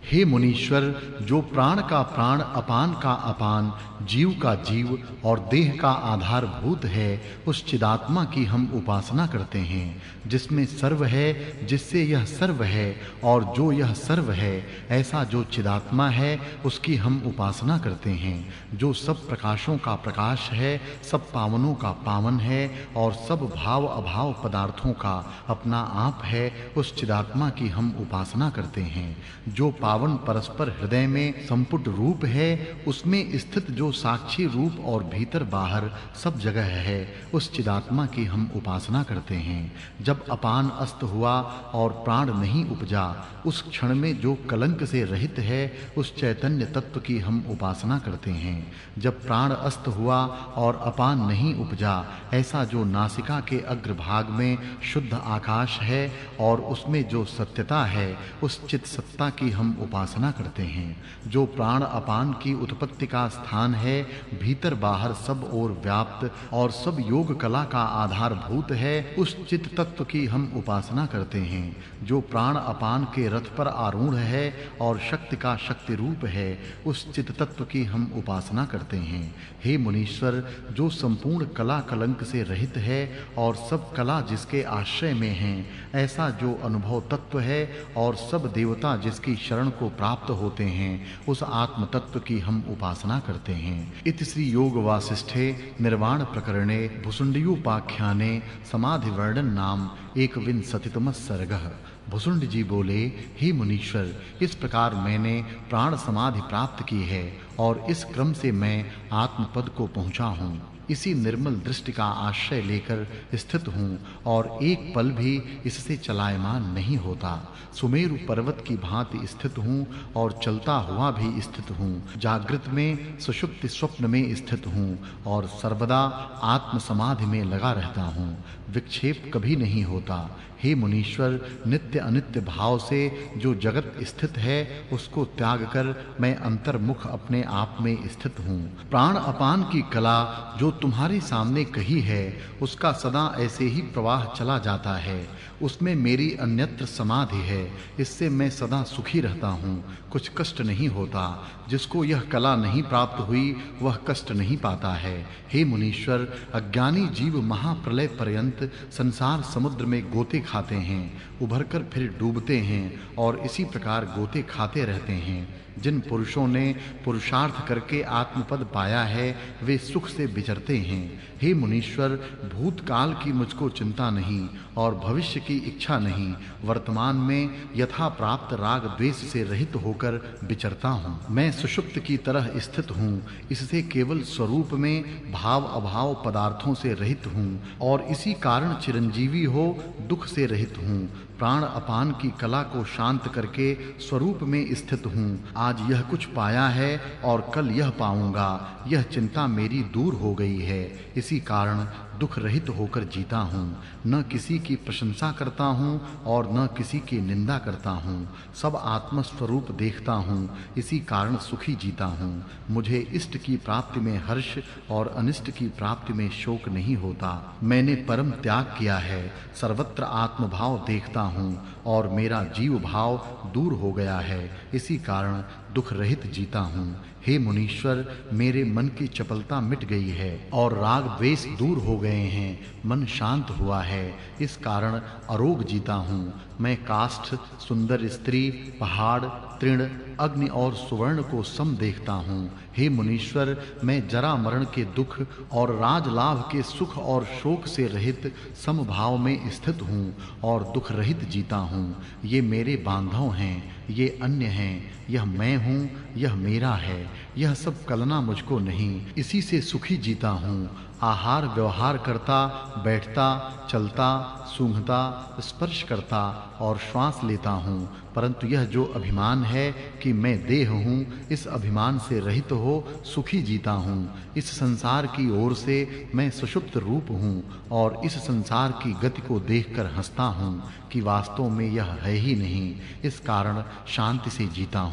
हे मुनीश्वर, जो प्राण का प्राण, अपान का अपान, जीव का जीव और देह का आधारभूत है, उस चिदात्मा की हम उपासना करते हैं, जिसमें सर्व है, जिससे यह सर्व है और जो यह सर्व है, ऐसा जो चिदात्मा है उसकी हम उपासना करते हैं। जो सब प्रकाशों का प्रकाश है, सब पावनों का पावन है और सब भाव अभाव पदार्थों का अपना आप है, उस चिदात्मा की हम उपासना करते हैं। जो पावन परस्पर हृदय में संपुट रूप है, उसमें स्थित जो साक्षी रूप और भीतर बाहर सब जगह है, उस चिदात्मा की हम उपासना करते हैं। जब अपान अस्त हुआ और प्राण नहीं उपजा, उस क्षण में जो कलंक से रहित है, उस चैतन्य तत्व की हम उपासना करते हैं। जब प्राण अस्त हुआ और अपान नहीं उपजा, ऐसा जो नासिका के अग्रभाग में शुद्ध आकाश है और उसमें जो सत्यता है, उस चित सत्ता की हम उपासना करते हैं। जो प्राण अपान की उत्पत्ति का स्थान है, भीतर बाहर सब ओर व्याप्त और सब योग कला का आधारभूत है, उस चित तत्व की हम उपासना करते हैं। जो प्राण अपान के रथ पर आरूढ़ है और शक्ति का शक्ति रूप है, उस चित तत्व की हम उपासना करते हैं। हे मुनीश्वर, जो संपूर्ण कला कलंक से रहित है और सब कला जिसके आश्रय में है, ऐसा जो अनुभव तत्व है और सब देवता जिसकी शरण को प्राप्त होते हैं, उस आत्म तत्व की हम उपासना करते हैं। इति श्री योग वासिष्ठे निर्वाण प्रकरणे भुसुंडीयुपाख्याने समाधि वर्णन नाम एकविंशतितम सर्गः। भुसुंड जी बोले, हे मुनीश्वर, इस प्रकार मैंने प्राण समाधि प्राप्त की है और इस क्रम से मैं आत्मपद को पहुंचा हूँ। इसी निर्मल दृष्टि का आश्रय लेकर स्थित हूँ और एक पल भी इससे चलायमान नहीं होता। सुमेरु पर्वत की भांति स्थित हूँ और चलता हुआ भी स्थित हूँ। जागृत में, सुषुप्ति स्वप्न में स्थित हूँ और सर्वदा आत्म समाधि में लगा रहता हूँ। विक्षेप कभी नहीं होता। हे मुनीश्वर, नित्य अनित्य भाव से जो जगत स्थित है, उसको त्याग कर मैं अंतर्मुख अपने आप में स्थित हूँ। प्राण अपान की कला जो तुम्हारे सामने कही है, उसका सदा ऐसे ही प्रवाह चला जाता है। उसमें मेरी अन्यत्र समाधि है, इससे मैं सदा सुखी रहता हूँ, कुछ कष्ट नहीं होता। जिसको यह कला नहीं प्राप्त हुई, वह कष्ट नहीं पाता है। हे मुनीश्वर, अज्ञानी जीव महाप्रलय पर्यंत संसार समुद्र में गोते खाते हैं, उभरकर फिर डूबते हैं और इसी प्रकार गोते खाते रहते हैं। जिन पुरुषों ने पुरुषार्थ करके आत्मपद पाया है, वे सुख से विचरते हैं। हे मुनीश्वर, भूतकाल की मुझको चिंता नहीं और भविष्य की इच्छा नहीं। वर्तमान में यथा प्राप्त राग द्वेष से रहित होकर विचरता हूँ। मैं सुषुप्त की तरह स्थित हूँ, इससे केवल स्वरूप में भाव अभाव पदार्थों से रहित हूँ और इसी कारण चिरंजीवी हो दुख से रहित हूँ। प्राण अपान की कला को शांत करके स्वरूप में स्थित हूँ। आज यह कुछ पाया है और कल यह पाऊंगा, यह चिंता मेरी दूर हो गई है। इसी कारण दुख रहित होकर जीता हूँ। न किसी की प्रशंसा करता हूँ और न किसी की निंदा करता हूँ। सब आत्म स्वरूप देखता हूँ, इसी कारण सुखी जीता हूँ। मुझे इष्ट की प्राप्ति में हर्ष और अनिष्ट की प्राप्ति में शोक नहीं होता। मैंने परम त्याग किया है, सर्वत्र आत्मभाव देखता हूँ और मेरा जीव भाव दूर हो गया है, इसी कारण दुख रहित जीता हूँ। हे मुनीश्वर, मेरे मन की चपलता मिट गई है और राग द्वेष दूर हो गए हैं। मन शांत हुआ है, इस कारण अरोग जीता हूँ। मैं काष्ठ, सुंदर स्त्री, पहाड़, तृण, अग्नि और सुवर्ण को सम देखता हूँ। हे मुनीश्वर, मैं जरा मरण के दुख और राजलाभ के सुख और शोक से रहित समभाव में स्थित हूँ और दुख रहित जीता हूँ। ये मेरे बांधव हैं, ये अन्य हैं, यह मैं हूँ, यह मेरा है। यह सब कलना मुझको नहीं, इसी से सुखी जीता हूँ। आहार व्यवहार करता, बैठता, चलता, सूंघता, स्पर्श करता और श्वास लेता हूँ, परंतु यह जो अभिमान है कि मैं देह हूँ, इस अभिमान से रहित हो सुखी जीता हूँ। इस संसार की ओर से मैं सुषुप्त रूप हूँ और इस संसार की गति को देखकर हंसता हूँ कि वास्तव में यह है ही नहीं। इस कारण शांति से जीता हूँ।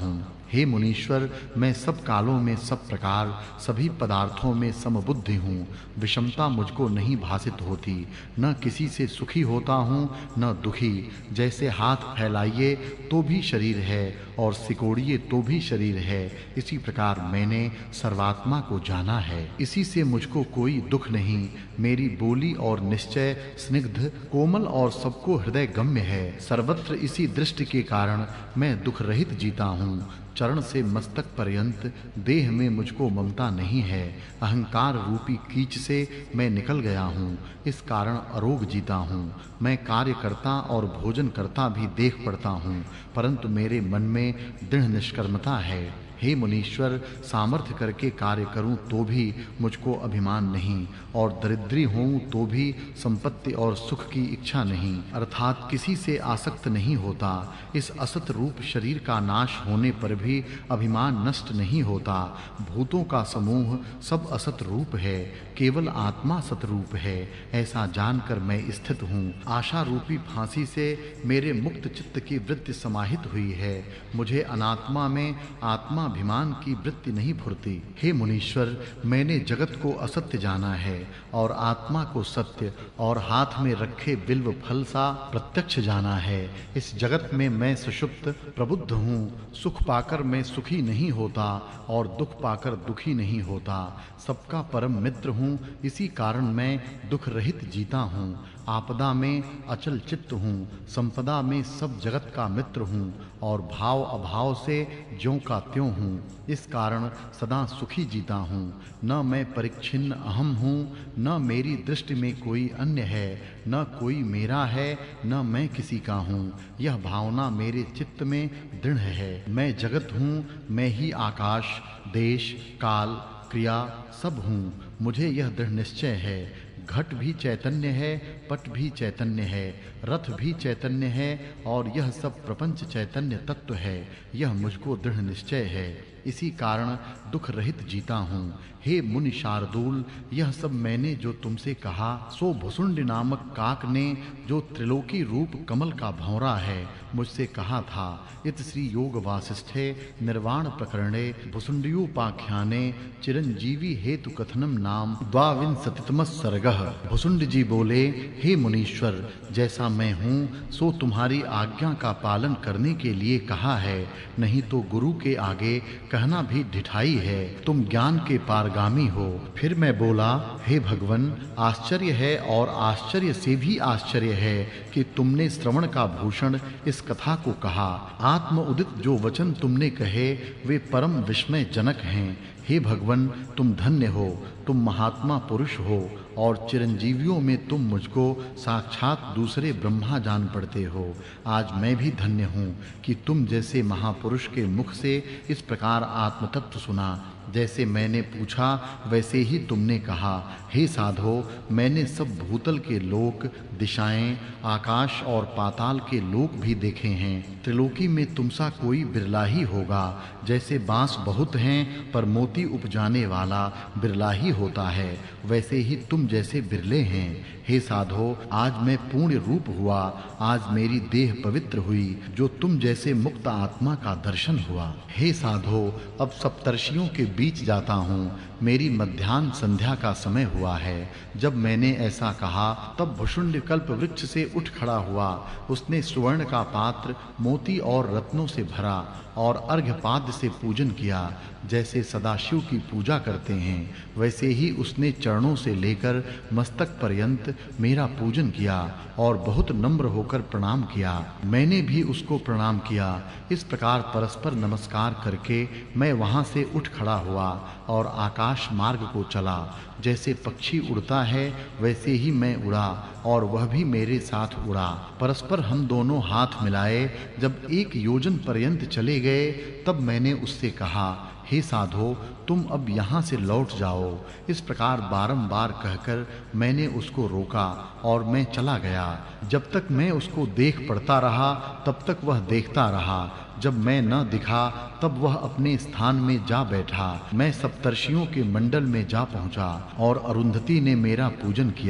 हे मुनीश्वर, मैं सब कालों में सब प्रकार सभी पदार्थों में समबुद्धि हूँ। विषमता मुझको नहीं भासित होती, न किसी से सुखी होता हूँ न दुखी। जैसे हाथ फैलाइए तो भी शरीर है और सिकोड़िए तो भी शरीर है, इसी प्रकार मैंने सर्वात्मा को जाना है। इसी से मुझको कोई दुख नहीं। मेरी बोली और निश्चय स्निग्ध, कोमल और सबको हृदय गम्य है। सर्वत्र इसी दृष्टि के कारण मैं दुख रहित जीता हूँ। चरण से मस्तक पर्यंत देह में मुझको ममता नहीं है। अहंकार रूपी कीच से मैं निकल गया हूँ, इस कारण अरोग जीता हूँ। मैं कार्य करता और भोजन करता भी देख पड़ता हूँ, परंतु मेरे मन में दृढ़ निष्कर्मता है। हे मुनीश्वर, सामर्थ्य करके कार्य करूं तो भी मुझको अभिमान नहीं, और दरिद्री हूं तो भी संपत्ति और सुख की इच्छा नहीं, अर्थात किसी से आसक्त नहीं होता। इस असत रूप शरीर का नाश होने पर भी अभिमान नष्ट नहीं होता। भूतों का समूह सब असत रूप है, केवल आत्मा सतरूप है, ऐसा जानकर मैं स्थित हूँ। आशा रूपी फांसी से मेरे मुक्त चित्त की वृत्ति समाहित हुई है। मुझे अनात्मा में आत्मा अभिमान की वृत्ति नहीं फुरती। हे मुनीश्वर, मैंने जगत को असत्य जाना है और आत्मा को सत्य, और हाथ में रखे बिल्व फल सा प्रत्यक्ष जाना है। इस जगत में मैं सुषुप्त प्रबुद्ध हूँ। सुख पाकर मैं सुखी नहीं होता और दुख पाकर दुखी नहीं होता। सबका परम मित्र हूँ, इसी कारण मैं दुख रहित जीता हूँ। आपदा में अचल चित्त हूँ, संपदा में सब जगत का मित्र हूँ, और भाव अभाव से ज्यों का त्यों हूँ। इस कारण सदा सुखी जीता हूँ। न मैं परिच्छिन्न अहम हूँ, न मेरी दृष्टि में कोई अन्य है, न कोई मेरा है, न मैं किसी का हूँ। यह भावना मेरे चित्त में दृढ़ है। मैं जगत हूँ, मैं ही आकाश, देश, काल, क्रिया सब हूँ। मुझे यह दृढ़ निश्चय है। घट भी चैतन्य है, पट भी चैतन्य है, रथ भी चैतन्य है, और यह सब प्रपंच चैतन्य तत्व है। यह मुझको दृढ़ निश्चय है, इसी कारण दुख रहित जीता हूँ। हे मुनि शार्दूल, यह सब मैंने जो तुमसे कहा, सो भुसुंड नामक काक ने, जो त्रिलोकी रूप कमल का भंवरा है, मुझसे कहा था। इत श्री योग वासिष्ठे निर्वाण प्रकरणे भुसुंड्योपाख्याने चिरंजीवी हेतु कथनम नाम द्वाविंशतितम सर्गः। भुसुंड जी बोले, हे मुनीश्वर, जैसा मैं हूँ सो तुम्हारी आज्ञा का पालन करने के लिए कहा है, नहीं तो गुरु के आगे कहना भी ढिठाई है। तुम ज्ञान के पारगामी हो। फिर मैं बोला, हे भगवन, आश्चर्य है और आश्चर्य से भी आश्चर्य है कि तुमने श्रवण का भूषण इस कथा को कहा। आत्म उदित जो वचन तुमने कहे वे परम विस्मय जनक हैं। हे भगवन, तुम धन्य हो, तुम महात्मा पुरुष हो, और चिरंजीवियों में तुम मुझको साक्षात दूसरे ब्रह्मा जान पड़ते हो। आज मैं भी धन्य हूँ कि तुम जैसे महापुरुष के मुख से इस प्रकार आत्मतत्व सुना। जैसे मैंने पूछा वैसे ही तुमने कहा। हे साधो, मैंने सब भूतल के लोक, दिशाएं, आकाश और पाताल के लोक भी देखे हैं। त्रिलोकी में तुमसा कोई बिरला ही होगा। जैसे बांस बहुत हैं पर मोती उपजाने वाला बिरला ही होता है, वैसे ही तुम जैसे बिरले हैं। हे साधो, आज मैं पूर्ण रूप हुआ। आज मेरी देह पवित्र हुई, जो तुम जैसे मुक्त आत्मा का दर्शन हुआ। हे साधो, अब सप्तर्षियों के बीच जाता हूँ। मेरी मध्याह्न संध्या का समय हुआ है। जब मैंने ऐसा कहा तब भुसुंड कल्प वृक्ष से उठ खड़ा हुआ। उसने सुवर्ण का पात्र मोती और रत्नों से भरा और अर्घ्यपाद्य से पूजन किया। जैसे सदाशिव की पूजा करते हैं वैसे ही उसने चरणों से लेकर मस्तक पर्यंत मेरा पूजन किया और बहुत नम्र होकर प्रणाम किया। मैंने भी उसको प्रणाम किया। इस प्रकार परस्पर नमस्कार करके मैं वहां से उठ खड़ा हुआ और आकाश मार्ग को चला। जैसे पक्षी उड़ता है वैसे ही मैं उड़ा और वह भी मेरे साथ उड़ा। परस्पर हम दोनों हाथ मिलाए। जब 1 योजन पर्यंत चले गए तब मैंने उससे कहा, हे साधो, तुम अब यहाँ से लौट जाओ। इस प्रकार बारंबार कहकर मैंने उसको रोका और मैं चला गया। जब तक मैं उसको देख पड़ता रहा तब तक वह देखता रहा। जब मैं न दिखा तब वह अपने स्थान में जा बैठा। मैं सप्तर्षियों के मंडल में जा पहुंचा और अरुंधति ने मेरा पूजन किया।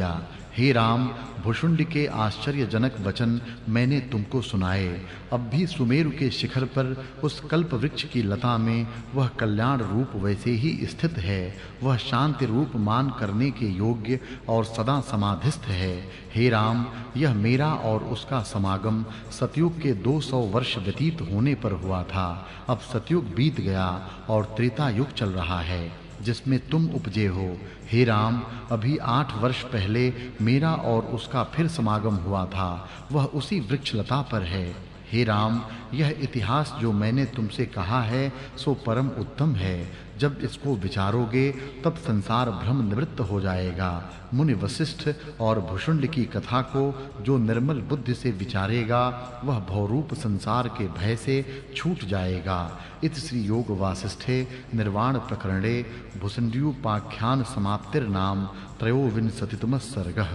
हे राम, भुशुंड के आश्चर्यजनक वचन मैंने तुमको सुनाए। अब भी सुमेरु के शिखर पर उस कल्प वृक्ष की लता में वह कल्याण रूप वैसे ही स्थित है। वह शांति रूप मान करने के योग्य और सदा समाधिस्थ है। हे राम, यह मेरा और उसका समागम सतयुग के 200 वर्ष व्यतीत होने पर हुआ था। अब सतयुग बीत गया और त्रेता युग चल रहा है, जिसमें तुम उपजे हो। हे राम, अभी 8 वर्ष पहले मेरा और उसका फिर समागम हुआ था। वह उसी वृक्षलता पर है। हे राम, यह इतिहास जो मैंने तुमसे कहा है सो परम उत्तम है। जब इसको विचारोगे तब संसार भ्रम निवृत्त हो जाएगा। मुनि वशिष्ठ और भुशुंड की कथा को जो निर्मल बुद्धि से विचारेगा वह भवरूप संसार के भय से छूट जाएगा। इत श्री योग वासिष्ठे निर्वाण प्रकरणे भुसुंड्युपाख्यान समाप्तिर्नाम त्रयोविंशतितमः सर्गः।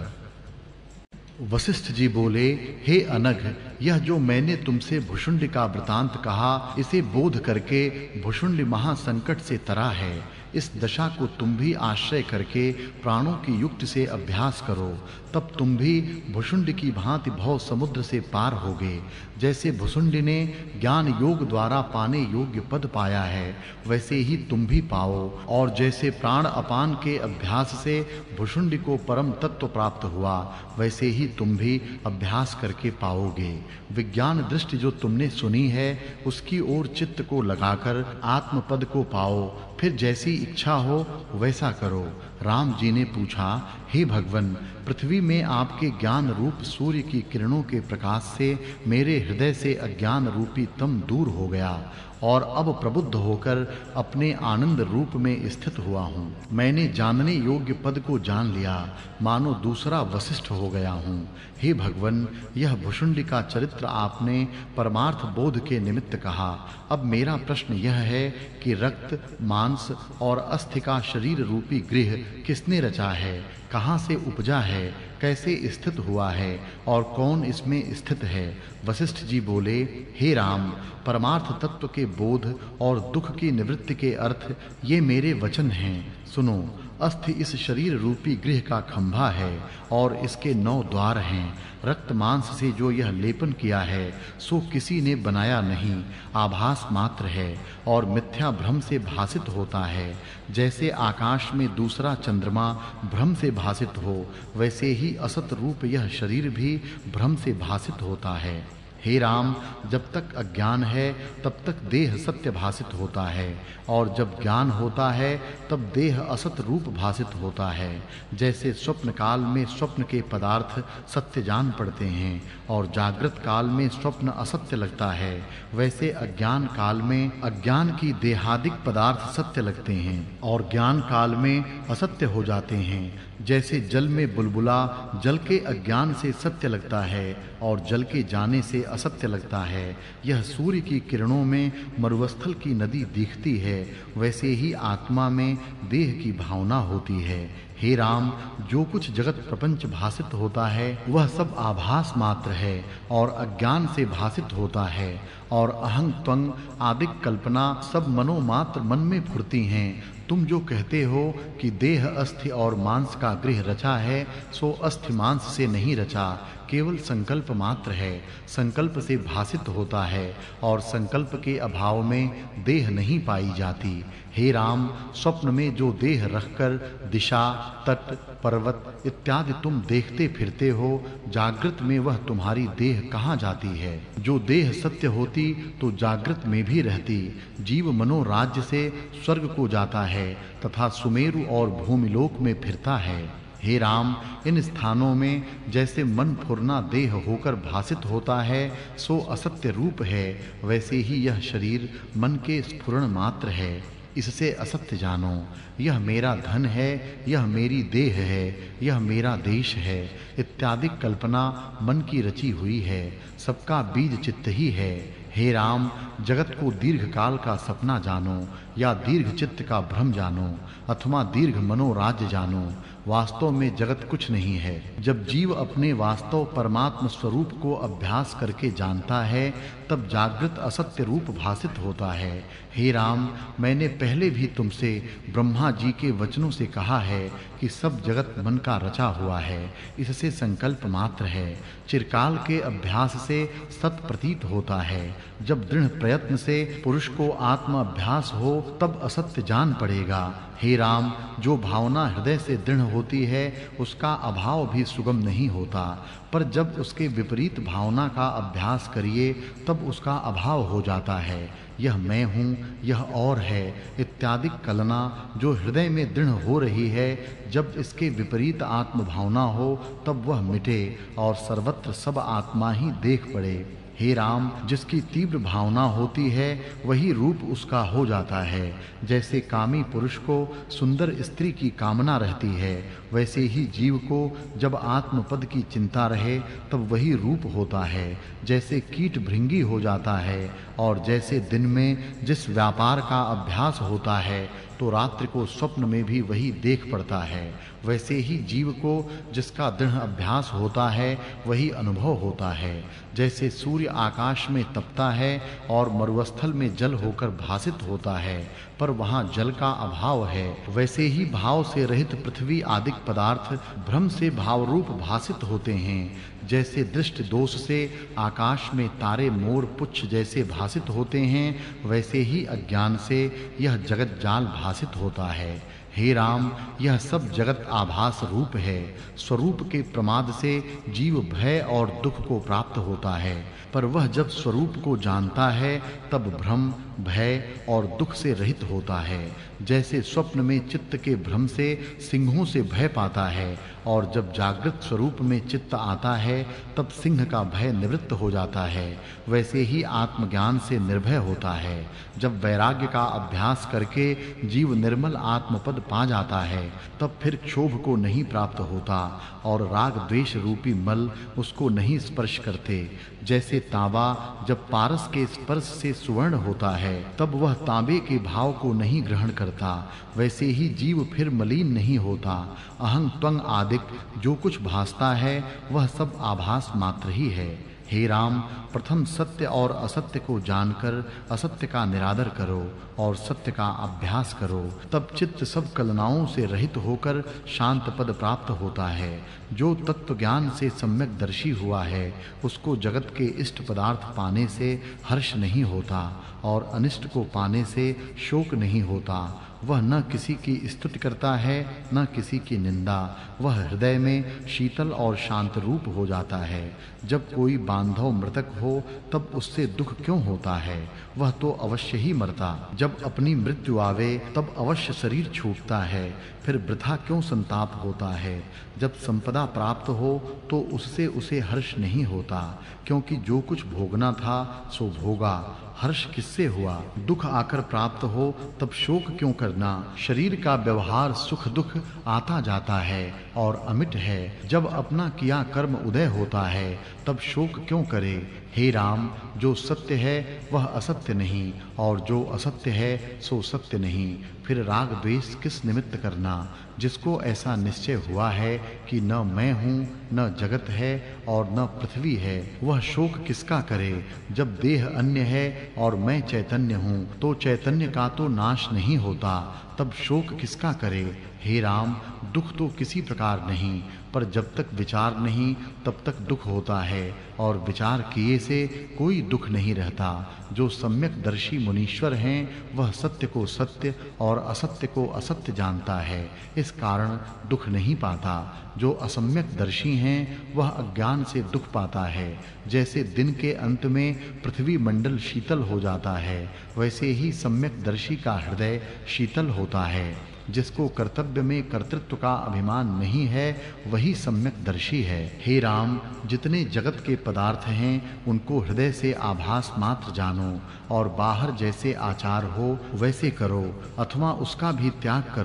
वशिष्ठ जी बोले, हे अनघ, यह जो मैंने तुमसे भुशुंड का वृतांत कहा, इसे बोध करके भुशुंड महासंकट से तरा है। इस दशा को तुम भी आश्रय करके प्राणों की युक्ति से अभ्यास करो, तब तुम भी भुशुंड की भांति भव समुद्र से पार होगे। जैसे भुशुंड ने ज्ञान योग द्वारा पाने योग्य पद पाया है, वैसे ही तुम भी पाओ। और जैसे प्राण अपान के अभ्यास से भुशुंड को परम तत्व प्राप्त हुआ, वैसे ही तुम भी अभ्यास करके पाओगे। विज्ञान दृष्टि जो तुमने सुनी है, उसकी ओर चित्त को लगाकर आत्मपद को पाओ। फिर जैसी इच्छा हो वैसा करो। राम जी ने पूछा, हे भगवन, पृथ्वी में आपके ज्ञान रूप सूर्य की किरणों के प्रकाश से मेरे हृदय से अज्ञान रूपी तम दूर हो गया और अब प्रबुद्ध होकर अपने आनंद रूप में स्थित हुआ हूँ। मैंने जानने योग्य पद को जान लिया, मानो दूसरा वशिष्ठ हो गया हूँ। हे भगवन, यह भुशुंड का चरित्र आपने परमार्थ बोध के निमित्त कहा। अब मेरा प्रश्न यह है कि रक्त, मांस और अस्थि का शरीर रूपी गृह किसने रचा है, कहाँ से उपजा है, कैसे स्थित हुआ है और कौन इसमें स्थित है? वशिष्ठ जी बोले, हे राम, परमार्थ तत्व के बोध और दुख की निवृत्ति के अर्थ ये मेरे वचन हैं। सुनो, अस्थि इस शरीर रूपी गृह का खंभा है और इसके 9 द्वार हैं। रक्त मांस से जो यह लेपन किया है सो किसी ने बनाया नहीं, आभास मात्र है और मिथ्या भ्रम से भासित होता है। जैसे आकाश में दूसरा चंद्रमा भ्रम से भासित हो, वैसे ही असत रूप यह शरीर भी भ्रम से भासित होता है। हे राम, जब तक अज्ञान है तब तक देह सत्य भासित होता है और जब ज्ञान होता है तब देह असत रूप भासित होता है। जैसे स्वप्न काल में स्वप्न के पदार्थ सत्य जान पड़ते हैं और जागृत काल में स्वप्न असत्य लगता है, वैसे अज्ञान काल में अज्ञान की देहादिक पदार्थ सत्य लगते हैं और ज्ञान काल में असत्य हो जाते हैं। जैसे जल में बुलबुला जल के अज्ञान से सत्य लगता है और जल के जाने से असत्य लगता है, यह सूर्य की किरणों में मरुस्थल की नदी दिखती है, वैसे ही आत्मा में देह की भावना होती है। हे राम, जो कुछ जगत प्रपंच भासित होता है वह सब आभास मात्र है और अज्ञान से भासित होता है और अहं त्वं आदि कल्पना सब मनोमात्र मन में फुरती हैं। तुम जो कहते हो कि देह अस्थि और मांस का गृह रचा है, सो अस्थि मांस से नहीं रचा, केवल संकल्प मात्र है। संकल्प से भासित होता है और संकल्प के अभाव में देह नहीं पाई जाती। हे राम, स्वप्न में जो देह रखकर दिशा, तट, पर्वत इत्यादि तुम देखते फिरते हो, जागृत में वह तुम्हारी देह कहाँ जाती है? जो देह सत्य होती तो जागृत में भी रहती। जीव मनोराज्य से स्वर्ग को जाता है तथा सुमेरु और भूमिलोक में फिरता है। हे राम, इन स्थानों में जैसे मन फुरना देह होकर भासित होता है सो असत्य रूप है, वैसे ही यह शरीर मन के स्फुरण मात्र है, इससे असत्य जानो। यह मेरा धन है, यह मेरी देह है, यह मेरा देश है इत्यादि कल्पना मन की रची हुई है, सबका बीज चित्त ही है। हे राम, जगत को दीर्घ काल का सपना जानो या दीर्घ चित्त का भ्रम जानो अथवा दीर्घ मनोराज्य जानो। वास्तव में जगत कुछ नहीं है। जब जीव अपने वास्तव परमात्म स्वरूप को अभ्यास करके जानता है, तब जागृत असत्य रूप भासित होता है। हे राम, मैंने पहले भी तुमसे ब्रह्मा जी के वचनों से कहा है कि सब जगत मन का रचा हुआ है, इससे संकल्प मात्र है। चिरकाल के अभ्यास से सत प्रतीत होता है। जब दृढ़ प्रयत्न से पुरुष को आत्म अभ्यास हो, तब असत्य जान पड़ेगा। हे राम, जो भावना हृदय से दृढ़ होती है, उसका अभाव भी सुगम नहीं होता, पर जब उसके विपरीत भावना का अभ्यास करिए, तब उसका अभाव हो जाता है। यह मैं हूँ, यह और है इत्यादि कलना जो हृदय में दृढ़ हो रही है, जब इसके विपरीत आत्म भावना हो, तब वह मिटे और सर्वत्र सब आत्मा ही देख पड़े। हे राम, जिसकी तीव्र भावना होती है, वही रूप उसका हो जाता है। जैसे कामी पुरुष को सुंदर स्त्री की कामना रहती है, वैसे ही जीव को जब आत्मपद की चिंता रहे, तब वही रूप होता है। जैसे कीट भृंगी हो जाता है और जैसे दिन में जिस व्यापार का अभ्यास होता है, तो रात्रि को स्वप्न में भी वही देख पड़ता है, वैसे ही जीव को जिसका दृढ़ अभ्यास होता है, वही अनुभव होता है। जैसे सूर्य आकाश में तपता है और मरुस्थल में जल होकर भासित होता है, पर वहाँ जल का अभाव है, वैसे ही भाव से रहित पृथ्वी आदि पदार्थ भ्रम से भाव रूप भासित होते हैं। जैसे दृष्टि दोष से आकाश में तारे मोर पुच्छ जैसे भासित होते हैं, वैसे ही अज्ञान से यह जगत जाल भासित होता है। हे राम, यह सब जगत आभास रूप है। स्वरूप के प्रमाद से जीव भय और दुख को प्राप्त होता है, पर वह जब स्वरूप को जानता है, तब भ्रम, भय और दुख से रहित होता है। जैसे स्वप्न में चित्त के भ्रम से सिंहों से भय पाता है, और जब जागृत स्वरूप में चित्त आता है, तब सिंह का भय निवृत्त हो जाता है, वैसे ही आत्मज्ञान से निर्भय होता है। जब वैराग्य का अभ्यास करके जीव निर्मल आत्मपद पा जाता है, तब फिर क्षोभ को नहीं प्राप्त होता और राग द्वेष रूपी मल उसको नहीं स्पर्श करते। जैसे तांबा जब पारस के स्पर्श से सुवर्ण होता है, तब वह तांबे के भाव को नहीं ग्रहण करता, वैसे ही जीव फिर मलिन नहीं होता। अहं त्वं आदिक जो कुछ भासता है, वह सब आभास मात्र ही है। हे राम, प्रथम सत्य और असत्य को जानकर असत्य का निरादर करो और सत्य का अभ्यास करो, तब चित्त सब कलनाओं से रहित होकर शांत पद प्राप्त होता है। जो तत्व ज्ञान से सम्यक दर्शी हुआ है, उसको जगत के इष्ट पदार्थ पाने से हर्ष नहीं होता और अनिष्ट को पाने से शोक नहीं होता। वह न किसी की स्तुति करता है, न किसी की निंदा। वह हृदय में शीतल और शांत रूप हो जाता है। जब कोई बांधव मृतक हो, तब उससे दुख क्यों होता है? वह तो अवश्य ही मरता। जब अपनी मृत्यु आवे, तब अवश्य शरीर छूटता है, फिर वृथा क्यों संताप होता है? जब संपदा प्राप्त हो, तो उससे उसे हर्ष नहीं होता, क्योंकि जो कुछ भोगना था सो भोगा। हर्ष किससे हुआ? दुख आकर प्राप्त हो, तब शोक क्यों करना? शरीर का व्यवहार सुख दुख आता जाता है और अमिट है। जब अपना किया कर्म उदय होता है, तब शोक क्यों करे? हे राम, जो सत्य है वह असत्य नहीं, और जो असत्य है सो सत्य नहीं। फिर राग द्वेष किस निमित्त करना? जिसको ऐसा निश्चय हुआ है कि न मैं हूँ, न जगत है और न पृथ्वी है, वह शोक किसका करे? जब देह अन्य है और मैं चैतन्य हूँ, तो चैतन्य का तो नाश नहीं होता, तब शोक किसका करे? हे राम, दुख तो किसी प्रकार नहीं, पर जब तक विचार नहीं, तब तक दुख होता है, और विचार किए से कोई दुख नहीं रहता। जो सम्यक दर्शी मुनीश्वर हैं, वह सत्य को सत्य और असत्य को असत्य जानता है, इस कारण दुख नहीं पाता। जो असम्यक दर्शी हैं, वह अज्ञान से दुख पाता है। जैसे दिन के अंत में पृथ्वी मंडल शीतल हो जाता है, वैसे ही सम्यक दर्शी का हृदय शीतल होता है। जिसको कर्तव्य में कर्तृत्व का अभिमान नहीं है, वही सम्यक दर्शी है। हे राम, जितने जगत के पदार्थ हैं, उनको हृदय से आभास मात्र जानो, और बाहर जैसे आचार हो वैसे करो, अथवा उसका भी त्याग करो।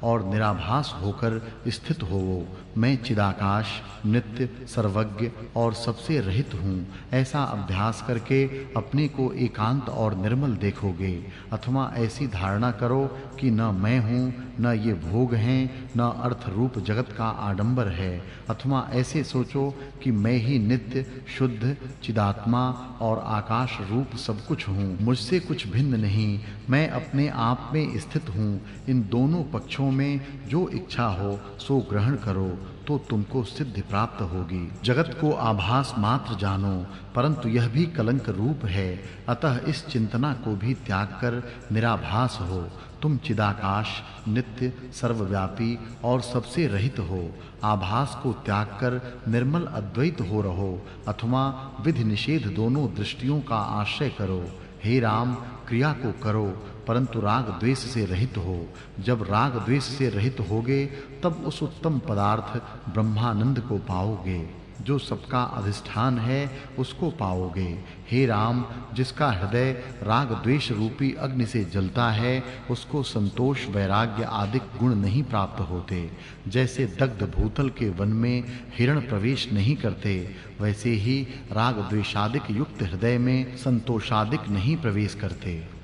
और निराभास होकर स्थित होवो। मैं चिदाकाश, नित्य, सर्वज्ञ और सबसे रहित हूँ। ऐसा अभ्यास करके अपने को एकांत और निर्मल देखोगे। अथवा ऐसी धारणा करो कि न मैं हूँ, न ये भोग हैं, न अर्थ रूप जगत का आडंबर है। अथवा ऐसे सोचो कि मैं ही नित्य, शुद्ध, चिदात्मा और आकाश रूप सब कुछ हूँ। मुझसे कुछ भिन्न नहीं, मैं अपने आप में स्थित हूँ। इन दोनों पक्षों में जो इच्छा हो सो ग्रहण करो, तो तुमको सिद्धि प्राप्त होगी। जगत को आभास मात्र जानो, परंतु यह भी कलंक रूप है। अतः इस चिंतना को भी त्याग कर निराभास हो। तुम चिदाकाश, नित्य, सर्वव्यापी और सबसे रहित हो। आभास को त्याग कर निर्मल अद्वैत हो रहो, अथवा विधि निषेध दोनों दृष्टियों का आश्रय करो। हे राम, क्रिया को करो, परंतु राग द्वेष से रहित हो। जब राग द्वेष से रहित होगे, तब उस उत्तम पदार्थ ब्रह्मानंद को पाओगे। जो सबका अधिष्ठान है उसको पाओगे। हे राम, जिसका हृदय राग द्वेष रूपी अग्नि से जलता है, उसको संतोष, वैराग्य आदि गुण नहीं प्राप्त होते। जैसे दग्ध भूतल के वन में हिरण प्रवेश नहीं करते, वैसे ही राग द्वेषादिक युक्त हृदय में संतोषादिक नहीं प्रवेश करते।